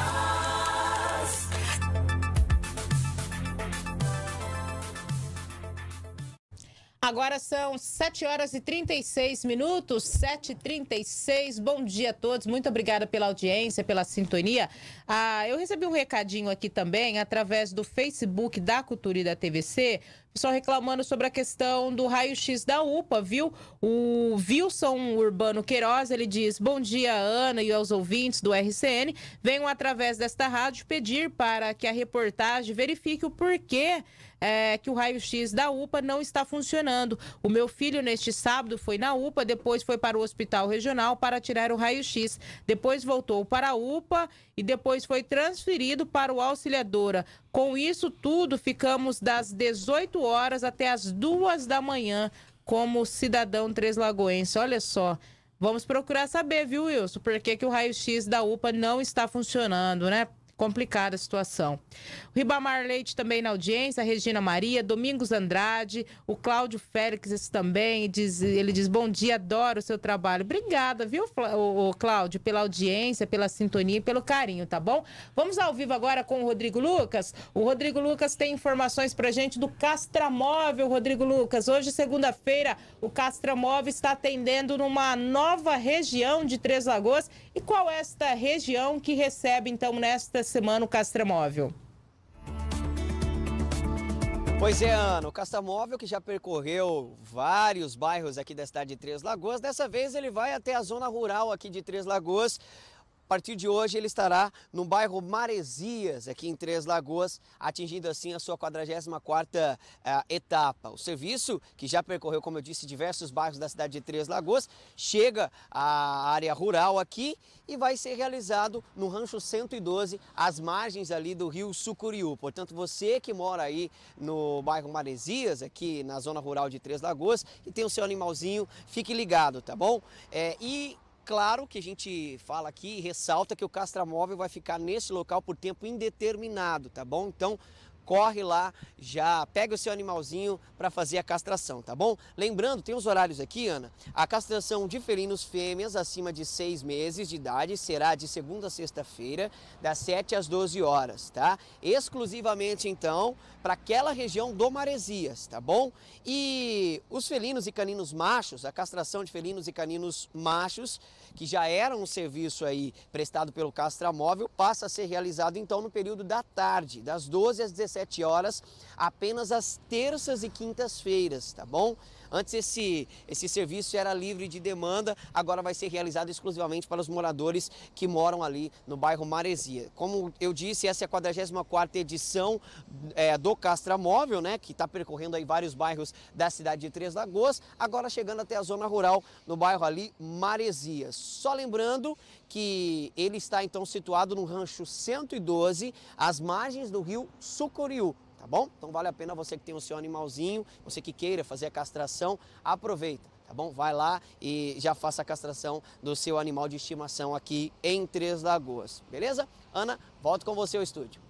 Agora são sete horas e trinta e seis minutos, sete e trinta e seis. Bom dia a todos, muito obrigada pela audiência, pela sintonia. Ah, eu recebi um recadinho aqui também, através do Facebook da Cultura e da T V C, pessoal reclamando sobre a questão do raio-x da U P A, viu? O Wilson Urbano Queiroz, ele diz: bom dia, Ana, e aos ouvintes do R C N. Venham através desta rádio pedir para que a reportagem verifique o porquê é, que o raio-x da U P A não está funcionando. O meu filho, neste sábado, foi na U P A, depois foi para o Hospital Regional para tirar o raio-x. Depois voltou para a U P A e depois foi transferido para o Auxiliadora. Com isso tudo, ficamos das dezoito horas até as duas da manhã como cidadão treslagoense. Olha só, vamos procurar saber, viu, Wilson, por que que o raio-x da U P A não está funcionando, né? complicada a situação. O Ribamar Leite também na audiência, a Regina Maria, Domingos Andrade, o Cláudio Félix também, diz, ele diz, bom dia, adoro o seu trabalho. Obrigada, viu, o Cláudio, pela audiência, pela sintonia e pelo carinho, tá bom? Vamos ao vivo agora com o Rodrigo Lucas. O Rodrigo Lucas tem informações pra gente do Castramóvel, Rodrigo Lucas. Hoje, segunda-feira, o Castramóvel está atendendo numa nova região de Três Lagoas. E qual é esta região que recebe, então, nesta semana o Castramóvel? Pois é, Ana, o Castramóvel, que já percorreu vários bairros aqui da cidade de Três Lagoas, dessa vez ele vai até a zona rural aqui de Três Lagoas. A partir de hoje ele estará no bairro Maresias, aqui em Três Lagoas, atingindo assim a sua quadragésima quarta uh, etapa. O serviço, que já percorreu, como eu disse, diversos bairros da cidade de Três Lagoas, chega à área rural aqui e vai ser realizado no Rancho cento e doze, às margens ali do rio Sucuriú. Portanto, você que mora aí no bairro Maresias, aqui na zona rural de Três Lagoas, e tem o seu animalzinho, fique ligado, tá bom? É, e... Claro que a gente fala aqui e ressalta que o Castramóvel vai ficar nesse local por tempo indeterminado, tá bom? Então, corre lá, já pega o seu animalzinho para fazer a castração, tá bom? Lembrando, tem os horários aqui, Ana. A castração de felinos fêmeas acima de seis meses de idade será de segunda a sexta-feira, das sete às doze horas, tá? Exclusivamente, então, para aquela região do Maresias, tá bom? E os felinos e caninos machos, a castração de felinos e caninos machos, que já era um serviço aí prestado pelo Castramóvel, passa a ser realizado, então, no período da tarde, das doze às dezessete horas, apenas às terças e quintas-feiras, tá bom? Antes esse, esse serviço era livre de demanda, agora vai ser realizado exclusivamente para os moradores que moram ali no bairro Maresia. Como eu disse, essa é a quadragésima quarta edição é, do Castramóvel, né, que está percorrendo aí vários bairros da cidade de Três Lagoas, agora chegando até a zona rural, no bairro ali Maresias. Só lembrando que ele está então situado no Rancho cento e doze, às margens do rio Sucuriú. Tá bom? Então vale a pena você que tem o seu animalzinho, você que queira fazer a castração, aproveita, tá bom? Vai lá e já faça a castração do seu animal de estimação aqui em Três Lagoas, beleza? Ana, volto com você ao estúdio.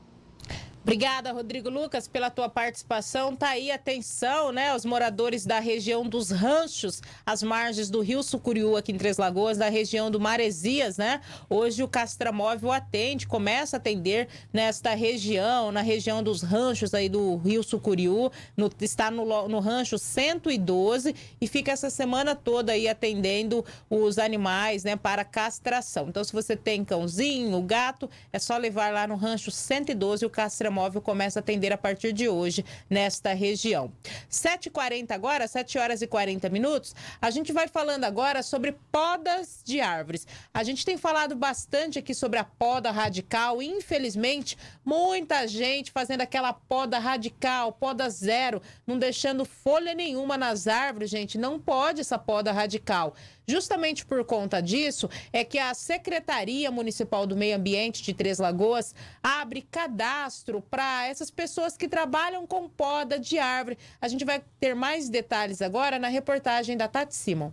Obrigada, Rodrigo Lucas, pela tua participação. Tá aí, atenção, né, os moradores da região dos ranchos, às margens do rio Sucuriú, aqui em Três Lagoas, da região do Maresias, né? Hoje o Castramóvel atende, começa a atender nesta região, na região dos ranchos aí do rio Sucuriú, no, está no, no rancho cento e doze e fica essa semana toda aí atendendo os animais, né, para castração. Então, se você tem cãozinho, gato, é só levar lá no rancho cento e doze, o Castramóvel começa a atender a partir de hoje nesta região. sete e quarenta agora, sete horas e quarenta minutos, a gente vai falando agora sobre podas de árvores. A gente tem falado bastante aqui sobre a poda radical e, infelizmente, muita gente fazendo aquela poda radical, poda zero, não deixando folha nenhuma nas árvores, gente. Não pode essa poda radical. Justamente por conta disso, é que a Secretaria Municipal do Meio Ambiente de Três Lagoas abre cadastro para essas pessoas que trabalham com poda de árvore. A gente vai ter mais detalhes agora na reportagem da Tati Simon.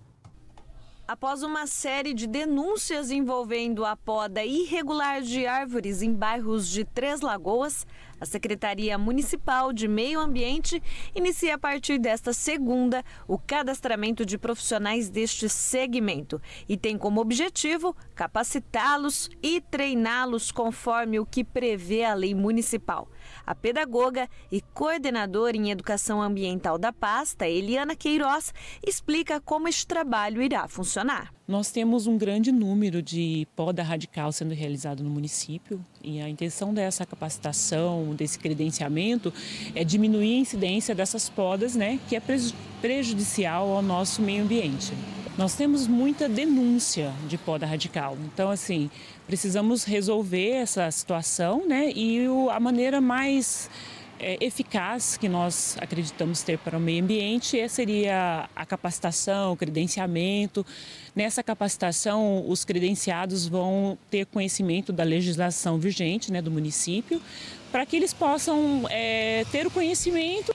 Após uma série de denúncias envolvendo a poda irregular de árvores em bairros de Três Lagoas, a Secretaria Municipal de Meio Ambiente inicia a partir desta segunda o cadastramento de profissionais deste segmento e tem como objetivo capacitá-los e treiná-los conforme o que prevê a lei municipal. A pedagoga e coordenadora em educação ambiental da pasta, Eliana Queiroz, explica como este trabalho irá funcionar. Nós temos um grande número de poda radical sendo realizado no município e a intenção dessa capacitação, desse credenciamento, é diminuir a incidência dessas podas, né, que é prejudicial ao nosso meio ambiente. Nós temos muita denúncia de poda radical, então assim, precisamos resolver essa situação, né, e o, a maneira mais é, eficaz que nós acreditamos ter para o meio ambiente seria a capacitação, o credenciamento. Nessa capacitação, os credenciados vão ter conhecimento da legislação vigente, né, do município, para que eles possam é, ter o conhecimento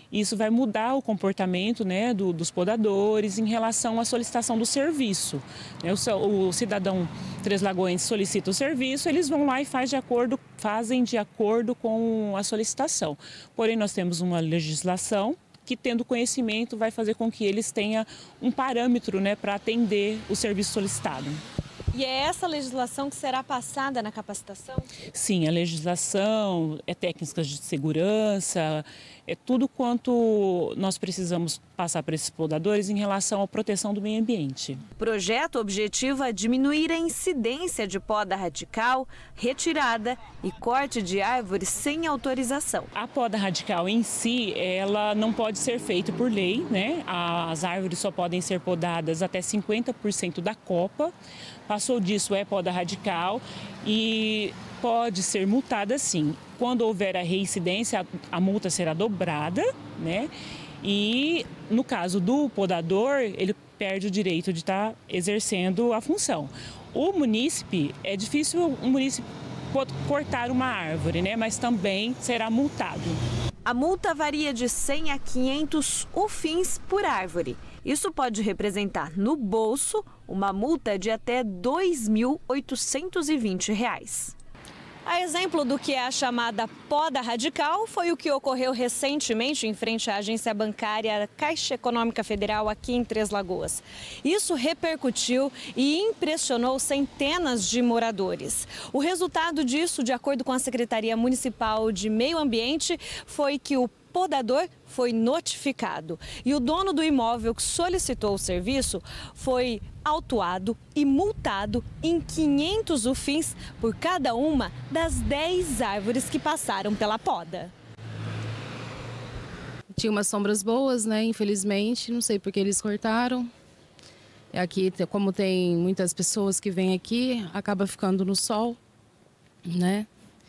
Isso vai mudar o comportamento, né, do, dos podadores em relação à solicitação do serviço. Né, o, o cidadão treslagoense solicita o serviço, eles vão lá e faz de acordo, fazem de acordo com a solicitação. Porém, nós temos uma legislação que, tendo conhecimento, vai fazer com que eles tenham um parâmetro, né, para atender o serviço solicitado. E é essa legislação que será passada na capacitação? Sim, a legislação, é técnicas de segurança, é tudo quanto nós precisamos passar para esses podadores em relação à proteção do meio ambiente. O projeto objetiva diminuir a incidência de poda radical, retirada e corte de árvores sem autorização. A poda radical em si, ela não pode ser feita por lei, né? As árvores só podem ser podadas até cinquenta por cento da copa. Passou disso é poda radical e pode ser multada sim. Quando houver a reincidência, a multa será dobrada, né? E no caso do podador, ele perde o direito de estar exercendo a função. O munícipe, é difícil o munícipe cortar uma árvore, né? Mas também será multado. A multa varia de cem a quinhentos ufins por árvore. Isso pode representar no bolso uma multa de até dois mil oitocentos e vinte reais. A exemplo do que é a chamada poda radical foi o que ocorreu recentemente em frente à agência bancária Caixa Econômica Federal aqui em Três Lagoas. Isso repercutiu e impressionou centenas de moradores. O resultado disso, de acordo com a Secretaria Municipal de Meio Ambiente, foi que o podador foi notificado e o dono do imóvel que solicitou o serviço foi autuado e multado em quinhentos ufins por cada uma das dez árvores que passaram pela poda. Tinha umas sombras boas, né? Infelizmente, não sei porque eles cortaram. Aqui, como tem muitas pessoas que vêm aqui, acaba ficando no sol, né?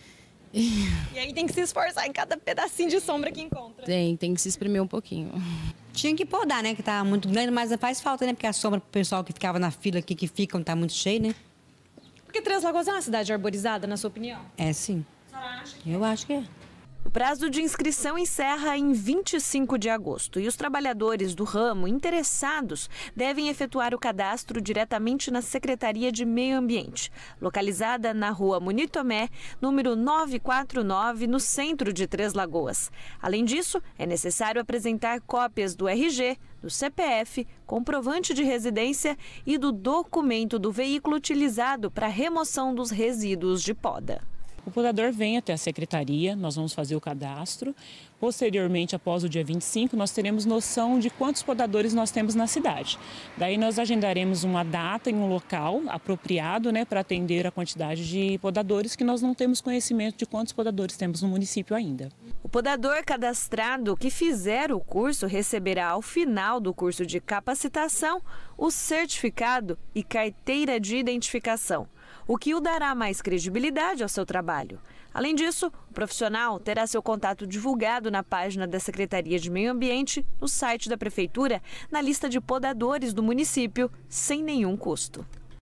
E aí tem que se esforçar em cada pedacinho de sombra que encontra. Tem, tem que se espremer um pouquinho. Tinha que podar, né? Que tá muito grande, mas faz falta, né? Porque a sombra pro pessoal que ficava na fila aqui, que fica, não tá muito cheio, né? Porque Três Lagoas é uma cidade arborizada, na sua opinião? É, sim. Eu acho que é. O prazo de inscrição encerra em vinte e cinco de agosto e os trabalhadores do ramo interessados devem efetuar o cadastro diretamente na Secretaria de Meio Ambiente, localizada na rua Munitomé, número novecentos e quarenta e nove, no centro de Três Lagoas. Além disso, é necessário apresentar cópias do R G, do C P F, comprovante de residência e do documento do veículo utilizado para a remoção dos resíduos de poda. O podador vem até a secretaria, nós vamos fazer o cadastro. Posteriormente, após o dia vinte e cinco, nós teremos noção de quantos podadores nós temos na cidade. Daí nós agendaremos uma data em um local apropriado, né, para atender a quantidade de podadores, que nós não temos conhecimento de quantos podadores temos no município ainda. O podador cadastrado que fizer o curso receberá ao final do curso de capacitação o certificado e carteira de identificação, o que o dará mais credibilidade ao seu trabalho. Além disso, o profissional terá seu contato divulgado na página da Secretaria de Meio Ambiente, no site da Prefeitura, na lista de podadores do município, sem nenhum custo.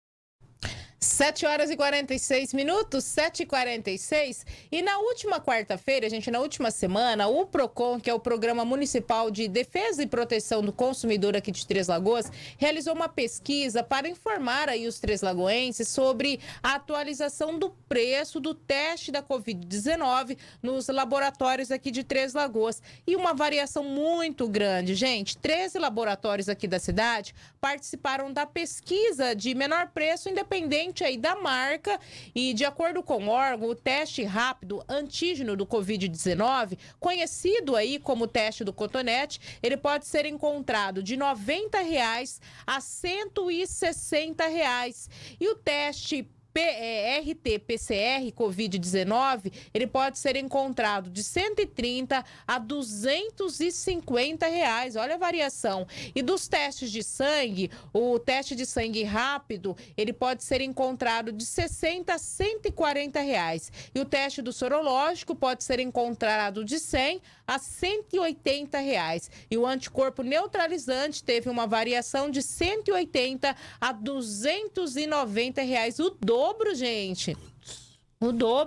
sete horas e quarenta e seis minutos, sete e quarenta e seis. E na última quarta-feira, gente, na última semana, o PROCON, que é o Programa Municipal de Defesa e Proteção do Consumidor aqui de Três Lagoas, realizou uma pesquisa para informar aí os treslagoenses sobre a atualização do preço do teste da covid dezenove nos laboratórios aqui de Três Lagoas. E uma variação muito grande, gente. treze laboratórios aqui da cidade participaram da pesquisa de menor preço independente aí da marca e, de acordo com o órgão, o teste rápido antígeno do covid dezenove, conhecido aí como teste do cotonete, ele pode ser encontrado de noventa reais a cento e sessenta reais. E o teste R T P C R covid dezenove, ele pode ser encontrado de cento e trinta a duzentos e cinquenta reais. Olha a variação. E dos testes de sangue, o teste de sangue rápido, ele pode ser encontrado de sessenta a cento e quarenta reais. E o teste do sorológico pode ser encontrado de cem a cento e oitenta reais. E o anticorpo neutralizante teve uma variação de cento e oitenta a duzentos e noventa reais. O dobro, gente. O dobro.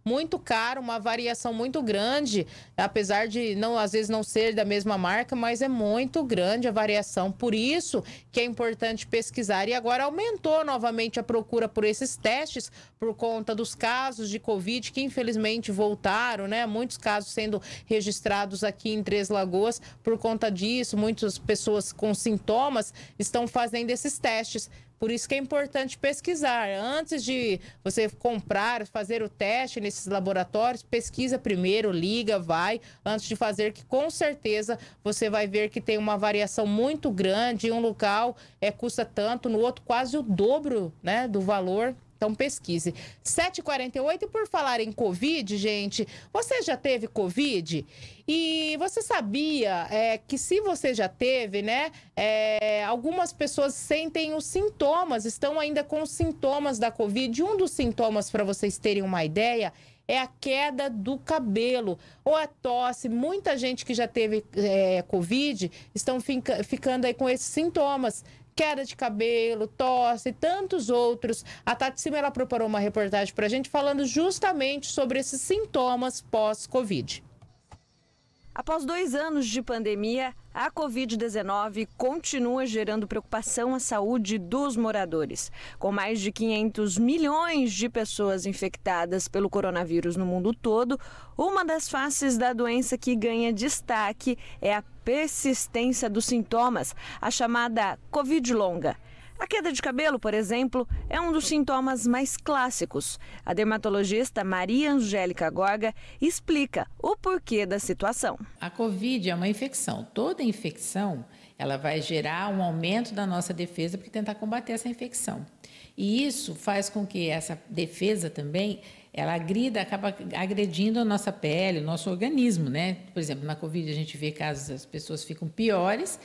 muito caro, uma variação muito grande, apesar de não, às vezes não ser da mesma marca, mas é muito grande a variação. Por isso que é importante pesquisar. E agora aumentou novamente a procura por esses testes por conta dos casos de Covid que infelizmente voltaram, né? Muitos casos sendo registrados aqui em Três Lagoas por conta disso. Muitas pessoas com sintomas estão fazendo esses testes. Por isso que é importante pesquisar. Antes de você comprar, fazer o teste nesses laboratórios, pesquisa primeiro, liga, vai, antes de fazer, que com certeza você vai ver que tem uma variação muito grande. Em um local é, custa tanto, no outro quase o dobro, né, do valor. Então pesquise. sete e quarenta e oito, e por falar em Covid, gente, você já teve Covid? E você sabia é, que se você já teve, né, é, algumas pessoas sentem os sintomas, estão ainda com os sintomas da Covid. Um dos sintomas, para vocês terem uma ideia, é a queda do cabelo ou a tosse. Muita gente que já teve é, Covid estão fica, ficando aí com esses sintomas. Queda de cabelo, tosse e tantos outros. A Tati Cima, ela preparou uma reportagem para a gente falando justamente sobre esses sintomas pós-Covid. Após dois anos de pandemia, a covid dezenove continua gerando preocupação à saúde dos moradores. Com mais de quinhentos milhões de pessoas infectadas pelo coronavírus no mundo todo, uma das faces da doença que ganha destaque é a persistência dos sintomas, a chamada Covid longa. A queda de cabelo, por exemplo, é um dos sintomas mais clássicos. A dermatologista Maria Angélica Gorga explica o porquê da situação. A Covid é uma infecção. Toda infecção, ela vai gerar um aumento da nossa defesa para tentar combater essa infecção. E isso faz com que essa defesa também, ela agrida, acaba agredindo a nossa pele, o nosso organismo, né? Por exemplo, na Covid a gente vê casos as pessoas ficam piores,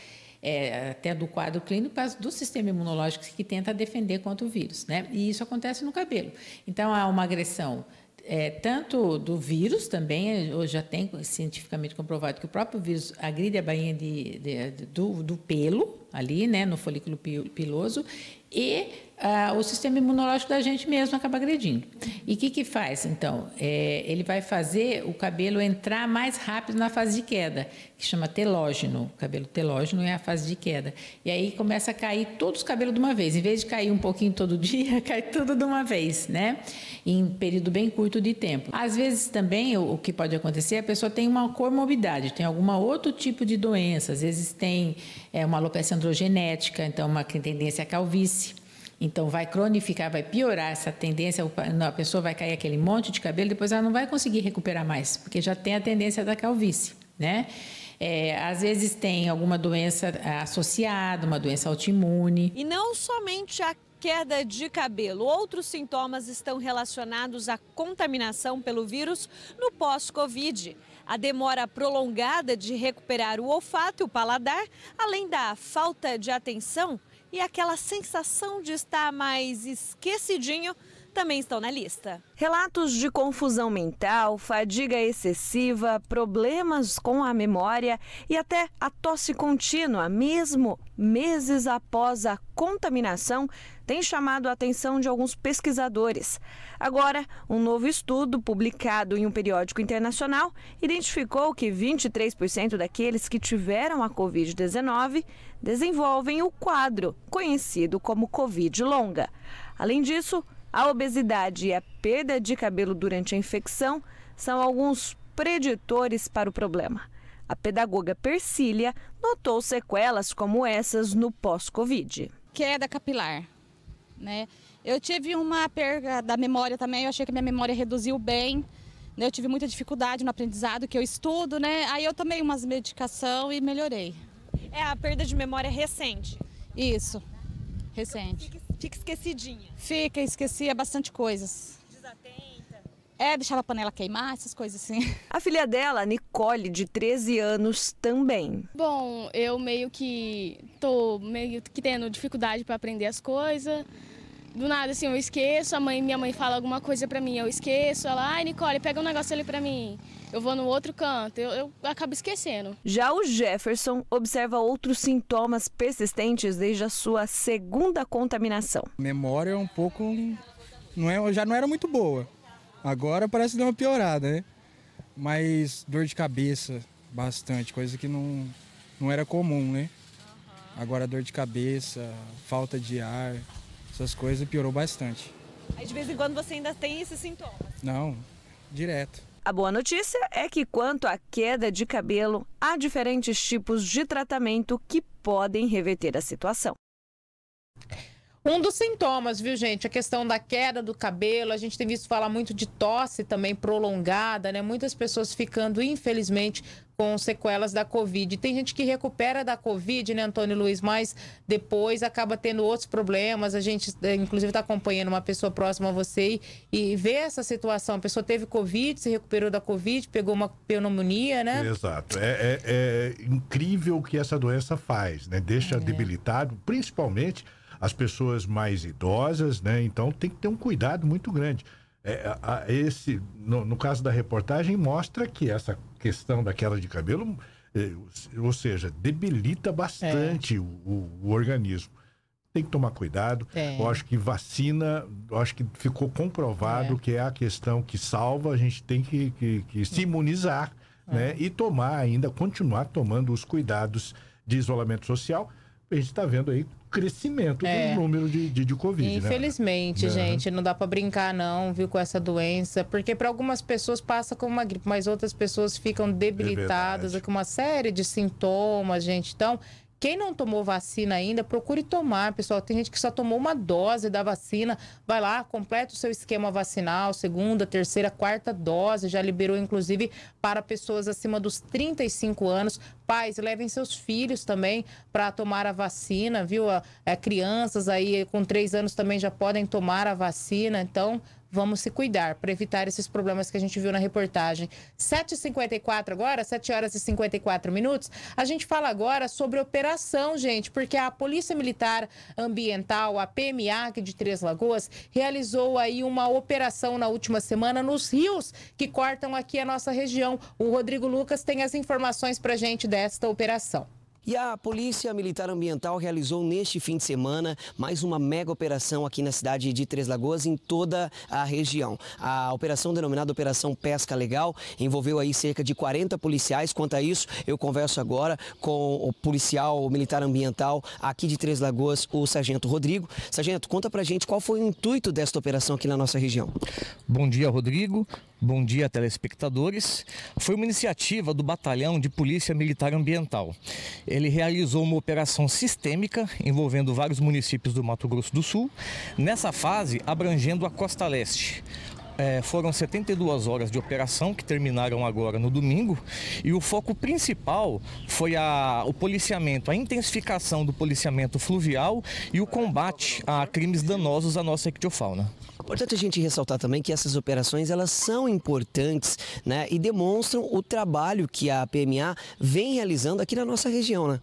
É, até do quadro clínico, por causa do sistema imunológico que tenta defender contra o vírus, né? E isso acontece no cabelo. Então, há uma agressão é, tanto do vírus também, hoje já tem cientificamente comprovado que o próprio vírus agride a bainha de, de, de, do, do pelo, ali, né, no folículo piloso, e ah, o sistema imunológico da gente mesmo acaba agredindo. E o que que faz, então? É, ele vai fazer o cabelo entrar mais rápido na fase de queda, que chama telógeno. O cabelo telógeno é a fase de queda. E aí começa a cair todos os cabelos de uma vez. Em vez de cair um pouquinho todo dia, cai tudo de uma vez, né? Em período bem curto de tempo. Às vezes também o, o que pode acontecer, a pessoa tem uma comorbidade, tem algum outro tipo de doença. Às vezes tem é, uma alopecia androgenética, então uma tendência à calvície. Então, vai cronificar, vai piorar essa tendência, a pessoa vai cair aquele monte de cabelo, depois ela não vai conseguir recuperar mais, porque já tem a tendência da calvície, né? É, às vezes tem alguma doença associada, uma doença autoimune. E não somente a queda de cabelo, outros sintomas estão relacionados à contaminação pelo vírus no pós-Covid. A demora prolongada de recuperar o olfato e o paladar, além da falta de atenção e aquela sensação de estar mais esquecidinho, também estão na lista. Relatos de confusão mental, fadiga excessiva, problemas com a memória e até a tosse contínua, mesmo meses após a contaminação, tem chamado a atenção de alguns pesquisadores. Agora, um novo estudo publicado em um periódico internacional identificou que vinte e três por cento daqueles que tiveram a covid dezenove desenvolvem o quadro, conhecido como Covid longa. Além disso, a obesidade e a perda de cabelo durante a infecção são alguns preditores para o problema. A pedagoga Persília notou sequelas como essas no pós-Covid. Queda capilar, né? Eu tive uma perda da memória também, eu achei que minha memória reduziu bem. Né? Eu tive muita dificuldade no aprendizado, que eu estudo, né? Aí eu tomei umas medicação e melhorei. É a perda de memória recente? Isso, recente. Fica, fica esquecidinha? Fica, esquecia bastante coisas. Desatenta? É, deixava a panela queimar, essas coisas assim. A filha dela, Nicole, de treze anos, também. Bom, eu meio que tô meio que tendo dificuldade para aprender as coisas. Do nada, assim, eu esqueço, a mãe, minha mãe fala alguma coisa pra mim, eu esqueço. Ela, ai, Nicole, pega um negócio ali pra mim. Eu vou no outro canto, eu, eu acabo esquecendo. Já o Jefferson observa outros sintomas persistentes desde a sua segunda contaminação. A memória é um pouco, não é, já não era muito boa. Agora parece dar uma piorada, né? Mas dor de cabeça, bastante, coisa que não, não era comum, né? Agora dor de cabeça, falta de ar, essas coisas piorou bastante. Aí de vez em quando você ainda tem esses sintomas? Não, direto. A boa notícia é que quanto à queda de cabelo, há diferentes tipos de tratamento que podem reverter a situação. Um dos sintomas, viu, gente? A questão da queda do cabelo. A gente tem visto falar muito de tosse também prolongada, né? Muitas pessoas ficando, infelizmente, com sequelas da Covid. Tem gente que recupera da Covid, né, Antônio Luiz? Mas depois acaba tendo outros problemas. A gente, inclusive, está acompanhando uma pessoa próxima a você e, e vê essa situação. A pessoa teve Covid, se recuperou da Covid, pegou uma pneumonia, né? Exato. É, é, é incrível o que essa doença faz, né? Deixa é. debilitado, principalmente as pessoas mais idosas, né? Então tem que ter um cuidado muito grande. É, a, a, esse, no, no caso da reportagem, mostra que essa questão da queda de cabelo, é, ou seja, debilita bastante é. o, o, o organismo. Tem que tomar cuidado. É. Eu acho que vacina, eu acho que ficou comprovado é. que é a questão que salva. A gente tem que, que, que se imunizar, é. né? E tomar ainda, continuar tomando os cuidados de isolamento social. A gente está vendo aí crescimento é. do número de, de, de Covid, Infelizmente, né? gente, não dá para brincar não, viu, com essa doença, porque para algumas pessoas passa como uma gripe, mas outras pessoas ficam debilitadas, é com uma série de sintomas, gente. Então, quem não tomou vacina ainda, procure tomar, pessoal. Tem gente que só tomou uma dose da vacina. Vai lá, completa o seu esquema vacinal, segunda, terceira, quarta dose. Já liberou, inclusive, para pessoas acima dos trinta e cinco anos. Pais, levem seus filhos também para tomar a vacina, viu? É, crianças aí com três anos também já podem tomar a vacina. Então, vamos se cuidar para evitar esses problemas que a gente viu na reportagem. sete e cinquenta e quatro agora, sete horas e cinquenta e quatro minutos. A gente fala agora sobre operação, gente, porque a Polícia Militar Ambiental, a P M A aqui de Três Lagoas, realizou aí uma operação na última semana nos rios que cortam aqui a nossa região. O Rodrigo Lucas tem as informações para a gente desta operação. E a Polícia Militar Ambiental realizou neste fim de semana mais uma mega operação aqui na cidade de Três Lagoas, em toda a região. A operação denominada Operação Pesca Legal envolveu aí cerca de quarenta policiais. Quanto a isso, eu converso agora com o policial militar ambiental aqui de Três Lagoas, o Sargento Rodrigo. Sargento, conta pra gente qual foi o intuito desta operação aqui na nossa região. Bom dia, Rodrigo. Bom dia, telespectadores. Foi uma iniciativa do Batalhão de Polícia Militar Ambiental. Ele realizou uma operação sistêmica envolvendo vários municípios do Mato Grosso do Sul, nessa fase abrangendo a Costa Leste. É, foram setenta e duas horas de operação que terminaram agora no domingo, e o foco principal foi a, o policiamento, a intensificação do policiamento fluvial e o combate a crimes danosos à nossa ictiofauna. Importante a gente ressaltar também que essas operações elas são importantes, né, e demonstram o trabalho que a P M A vem realizando aqui na nossa região, né?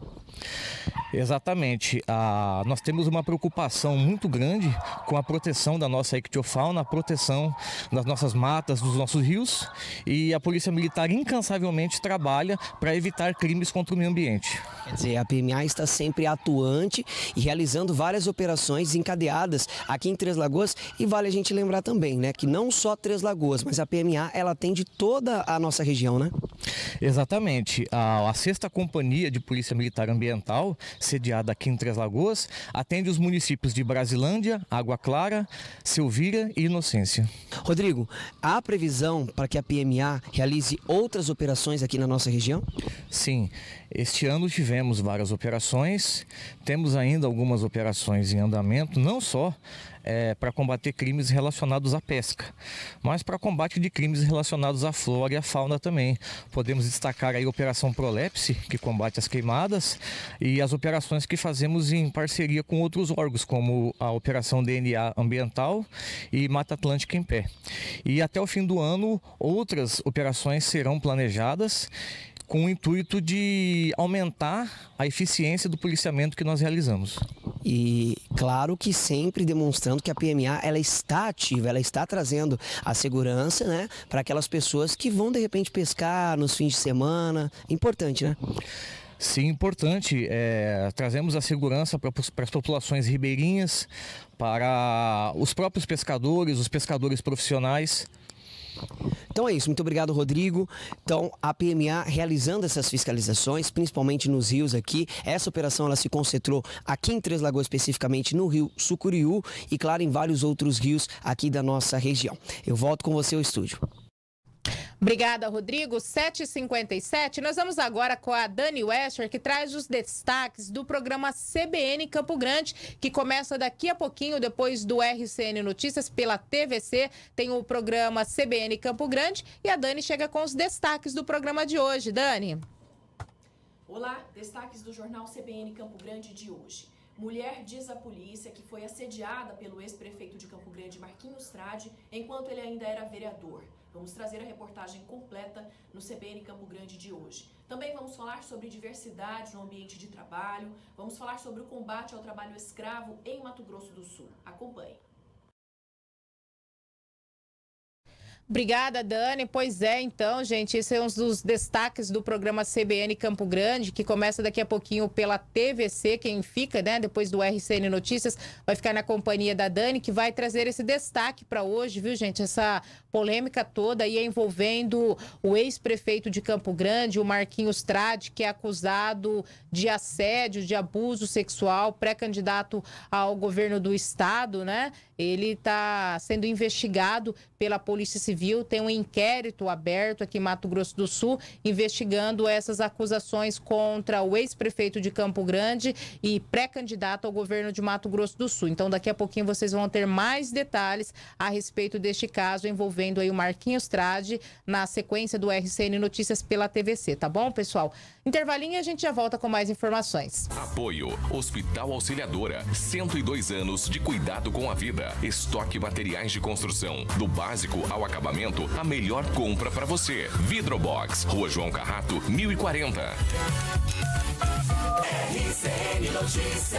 Exatamente. Ah, nós temos uma preocupação muito grande com a proteção da nossa ictiofauna, a proteção das nossas matas, dos nossos rios, e a Polícia Militar incansavelmente trabalha para evitar crimes contra o meio ambiente. Quer dizer, a P M A está sempre atuante e realizando várias operações encadeadas aqui em Três Lagoas, e vale a gente lembrar também, né, que não só Três Lagoas, mas a P M A ela atende toda a nossa região, né? Exatamente. A, a sexta Companhia de Polícia Militar Ambiental, sediada aqui em Três Lagoas, atende os municípios de Brasilândia, Água Clara, Silvíria e Inocência. Rodrigo, há previsão para que a P M A realize outras operações aqui na nossa região? Sim, este ano tivemos várias operações, temos ainda algumas operações em andamento, não só É, para combater crimes relacionados à pesca, mas para combate de crimes relacionados à flora e à fauna também. Podemos destacar aí a Operação Prolepse, que combate as queimadas, e as operações que fazemos em parceria com outros órgãos, como a Operação D N A Ambiental e Mata Atlântica em Pé. E até o fim do ano, outras operações serão planejadas com o intuito de aumentar a eficiência do policiamento que nós realizamos. E claro que sempre demonstrando que a P M A ela está ativa, ela está trazendo a segurança, né, para aquelas pessoas que vão de repente pescar nos fins de semana. Importante, né? Sim, importante. É, trazemos a segurança para as populações ribeirinhas, para os próprios pescadores, os pescadores profissionais. Então é isso, muito obrigado, Rodrigo. Então, a P M A realizando essas fiscalizações, principalmente nos rios aqui. Essa operação ela se concentrou aqui em Três Lagoas, especificamente no rio Sucuriú e, claro, em vários outros rios aqui da nossa região. Eu volto com você ao estúdio. Obrigada, Rodrigo. sete e cinquenta e sete. Nós vamos agora com a Dani Wester, que traz os destaques do programa C B N Campo Grande, que começa daqui a pouquinho, depois do R C N Notícias, pela T V C. Tem o programa C B N Campo Grande e a Dani chega com os destaques do programa de hoje. Dani. Olá, destaques do jornal C B N Campo Grande de hoje. Mulher diz à polícia que foi assediada pelo ex-prefeito de Campo Grande, Marquinhos Trade, enquanto ele ainda era vereador. Vamos trazer a reportagem completa no C B N Campo Grande de hoje. Também vamos falar sobre diversidade no ambiente de trabalho, vamos falar sobre o combate ao trabalho escravo em Mato Grosso do Sul. Acompanhe. Obrigada, Dani. Pois é, então, gente, esse é um dos destaques do programa C B N Campo Grande, que começa daqui a pouquinho pela T V C. Quem fica, né, depois do R C N Notícias, vai ficar na companhia da Dani, que vai trazer esse destaque para hoje, viu, gente? Essa polêmica toda aí envolvendo o ex-prefeito de Campo Grande, o Marquinhos Trade, que é acusado de assédio, de abuso sexual, pré-candidato ao governo do estado, né? Ele está sendo investigado pela Polícia Civil, tem um inquérito aberto aqui em Mato Grosso do Sul, investigando essas acusações contra o ex-prefeito de Campo Grande e pré-candidato ao governo de Mato Grosso do Sul. Então, daqui a pouquinho vocês vão ter mais detalhes a respeito deste caso envolvendo aí o Marquinhos Trade na sequência do R C N Notícias pela T V C, tá bom, pessoal? Intervalinho e a gente já volta com mais informações. Apoio Hospital Auxiliadora, cento e dois anos de cuidado com a vida. Estoque materiais de construção, do básico ao acabamento, a melhor compra para você. Vidrobox, Rua João Carrato, mil e quarenta. R C N Notícias.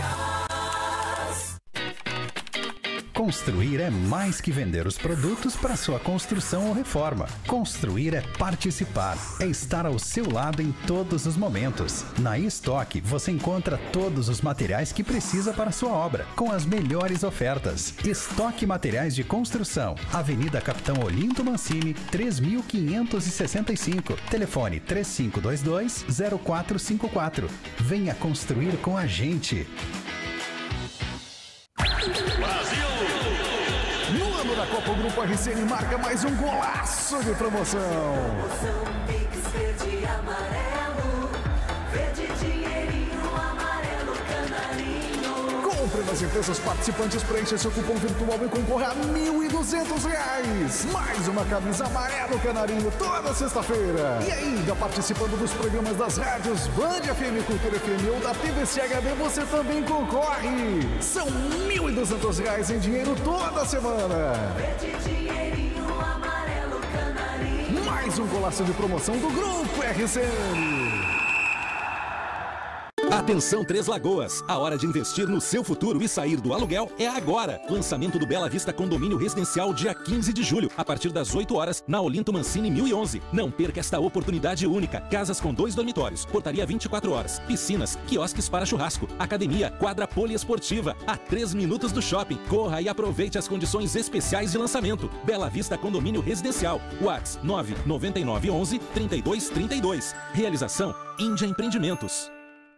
Construir é mais que vender os produtos para sua construção ou reforma. Construir é participar, é estar ao seu lado em todos os momentos. Na Estoque você encontra todos os materiais que precisa para sua obra, com as melhores ofertas. Estoque Materiais de Construção, Avenida Capitão Olinto Mancini, três mil quinhentos e sessenta e cinco. Telefone três cinco dois dois, zero quatro cinco quatro. Venha construir com a gente. No ano da Copa, o Grupo R C N marca mais um golaço de promoção. Promoção Pix verde e amarelo, verde dinheirinho, amarelo canarinho. Compre nas empresas participantes, preencha seu cupom virtual e concorra a mil e duzentos reais. Mais uma camisa amarelo canarinho toda sexta-feira. E ainda participando dos programas das rádios Band F M, Cultura F M ou da T V C H D, você também concorre. São mil e duzentos reais em dinheiro toda semana. Verde dinheirinho, amarelo canarinho. Mais um golaço de promoção do Grupo R C N. Atenção Três Lagoas, a hora de investir no seu futuro e sair do aluguel é agora. Lançamento do Bela Vista Condomínio Residencial dia quinze de julho, a partir das oito horas, na Olinto Mancini mil e onze. Não perca esta oportunidade única. Casas com dois dormitórios, portaria vinte e quatro horas, piscinas, quiosques para churrasco, academia, quadra poliesportiva, a três minutos do shopping. Corra e aproveite as condições especiais de lançamento. Bela Vista Condomínio Residencial, WhatsApp nove nove nove um um, três dois três dois. Realização Índia Empreendimentos.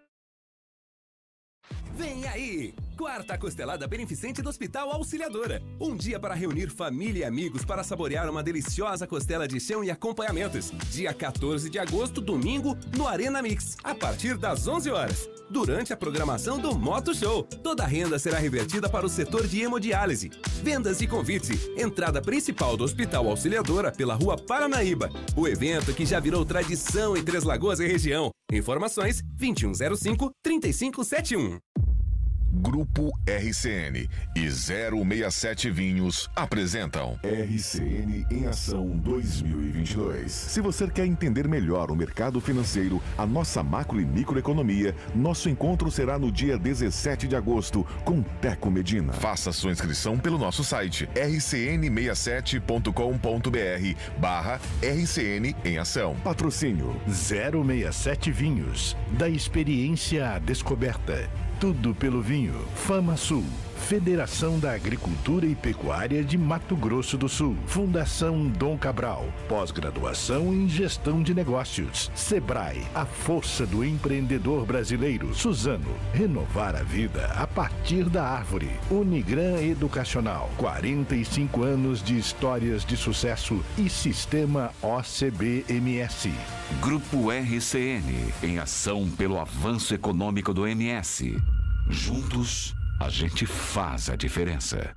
Vem aí! Quarta Costelada Beneficente do Hospital Auxiliadora. Um dia para reunir família e amigos para saborear uma deliciosa costela de chão e acompanhamentos. Dia quatorze de agosto, domingo, no Arena Mix, a partir das onze horas. Durante a programação do Moto Show, toda a renda será revertida para o setor de hemodiálise. Vendas e convites. Entrada principal do Hospital Auxiliadora pela Rua Paranaíba. O evento que já virou tradição em Três Lagoas e região. Informações vinte e um zero cinco, trinta e cinco setenta e um. Grupo R C N e zero seis sete Vinhos apresentam R C N em Ação dois mil e vinte e dois. Se você quer entender melhor o mercado financeiro, a nossa macro e microeconomia, nosso encontro será no dia dezessete de agosto com Teco Medina. Faça sua inscrição pelo nosso site r c n sessenta e sete ponto com ponto b r barra R C N em Ação. Patrocínio zero seis sete Vinhos, da experiência à descoberta. Tudo pelo vinho. Fama Sul. Federação da Agricultura e Pecuária de Mato Grosso do Sul. Fundação Dom Cabral. Pós-graduação em Gestão de Negócios. Sebrae, a força do empreendedor brasileiro. Suzano, renovar a vida a partir da árvore. Unigran Educacional, quarenta e cinco anos de histórias de sucesso e Sistema O C B M S. Grupo R C N, em ação pelo avanço econômico do M S. Juntos, a gente faz a diferença.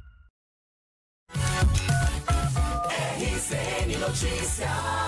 R C N Notícias.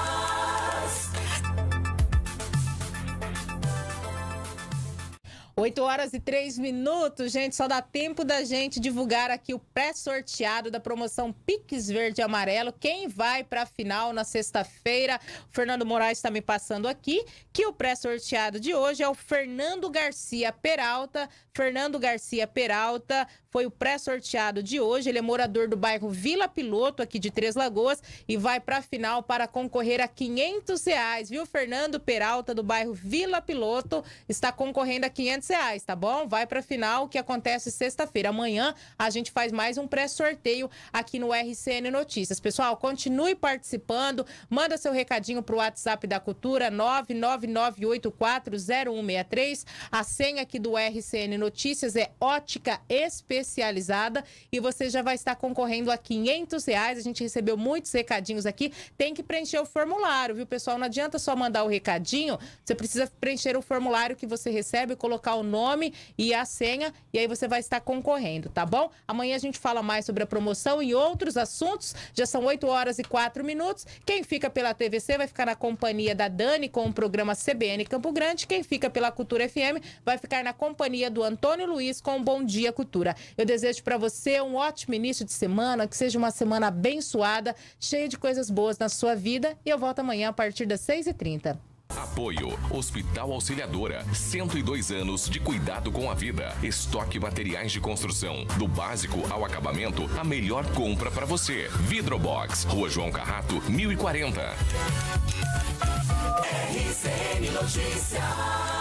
oito horas e três minutos, gente. Só dá tempo da gente divulgar aqui o pré-sorteado da promoção Pix Verde e Amarelo. Quem vai para a final na sexta-feira? O Fernando Moraes está me passando aqui que o pré-sorteado de hoje é o Fernando Garcia Peralta. Fernando Garcia Peralta foi o pré-sorteado de hoje. Ele é morador do bairro Vila Piloto, aqui de Três Lagoas, e vai para a final para concorrer a quinhentos reais, viu? Fernando Peralta, do bairro Vila Piloto, está concorrendo a quinhentos reais, tá bom? Vai para a final, que acontece sexta-feira. Amanhã a gente faz mais um pré-sorteio aqui no R C N Notícias. Pessoal, continue participando, manda seu recadinho pro WhatsApp da Cultura, nove nove nove oito quatro zero um seis três. A senha aqui do R C N Notícias é Ótica Especializada e você já vai estar concorrendo a quinhentos reais. A gente recebeu muitos recadinhos aqui, tem que preencher o formulário, viu, pessoal? Não adianta só mandar o recadinho, você precisa preencher o formulário que você recebe, colocar o nome e a senha, e aí você vai estar concorrendo, tá bom? Amanhã a gente fala mais sobre a promoção e outros assuntos. Já são oito horas e quatro minutos. Quem fica pela T V C vai ficar na companhia da Dani com o programa C B N Campo Grande. Quem fica pela Cultura F M vai ficar na companhia do Antônio Luiz com o Bom Dia Cultura. Eu desejo para você um ótimo início de semana, que seja uma semana abençoada, cheia de coisas boas na sua vida, e eu volto amanhã a partir das seis e trinta. Apoio Hospital Auxiliadora, cento e dois anos de cuidado com a vida. Estoque materiais de construção, do básico ao acabamento, a melhor compra para você. Vidrobox, Rua João Carrato, mil e quarenta. R C N Notícias.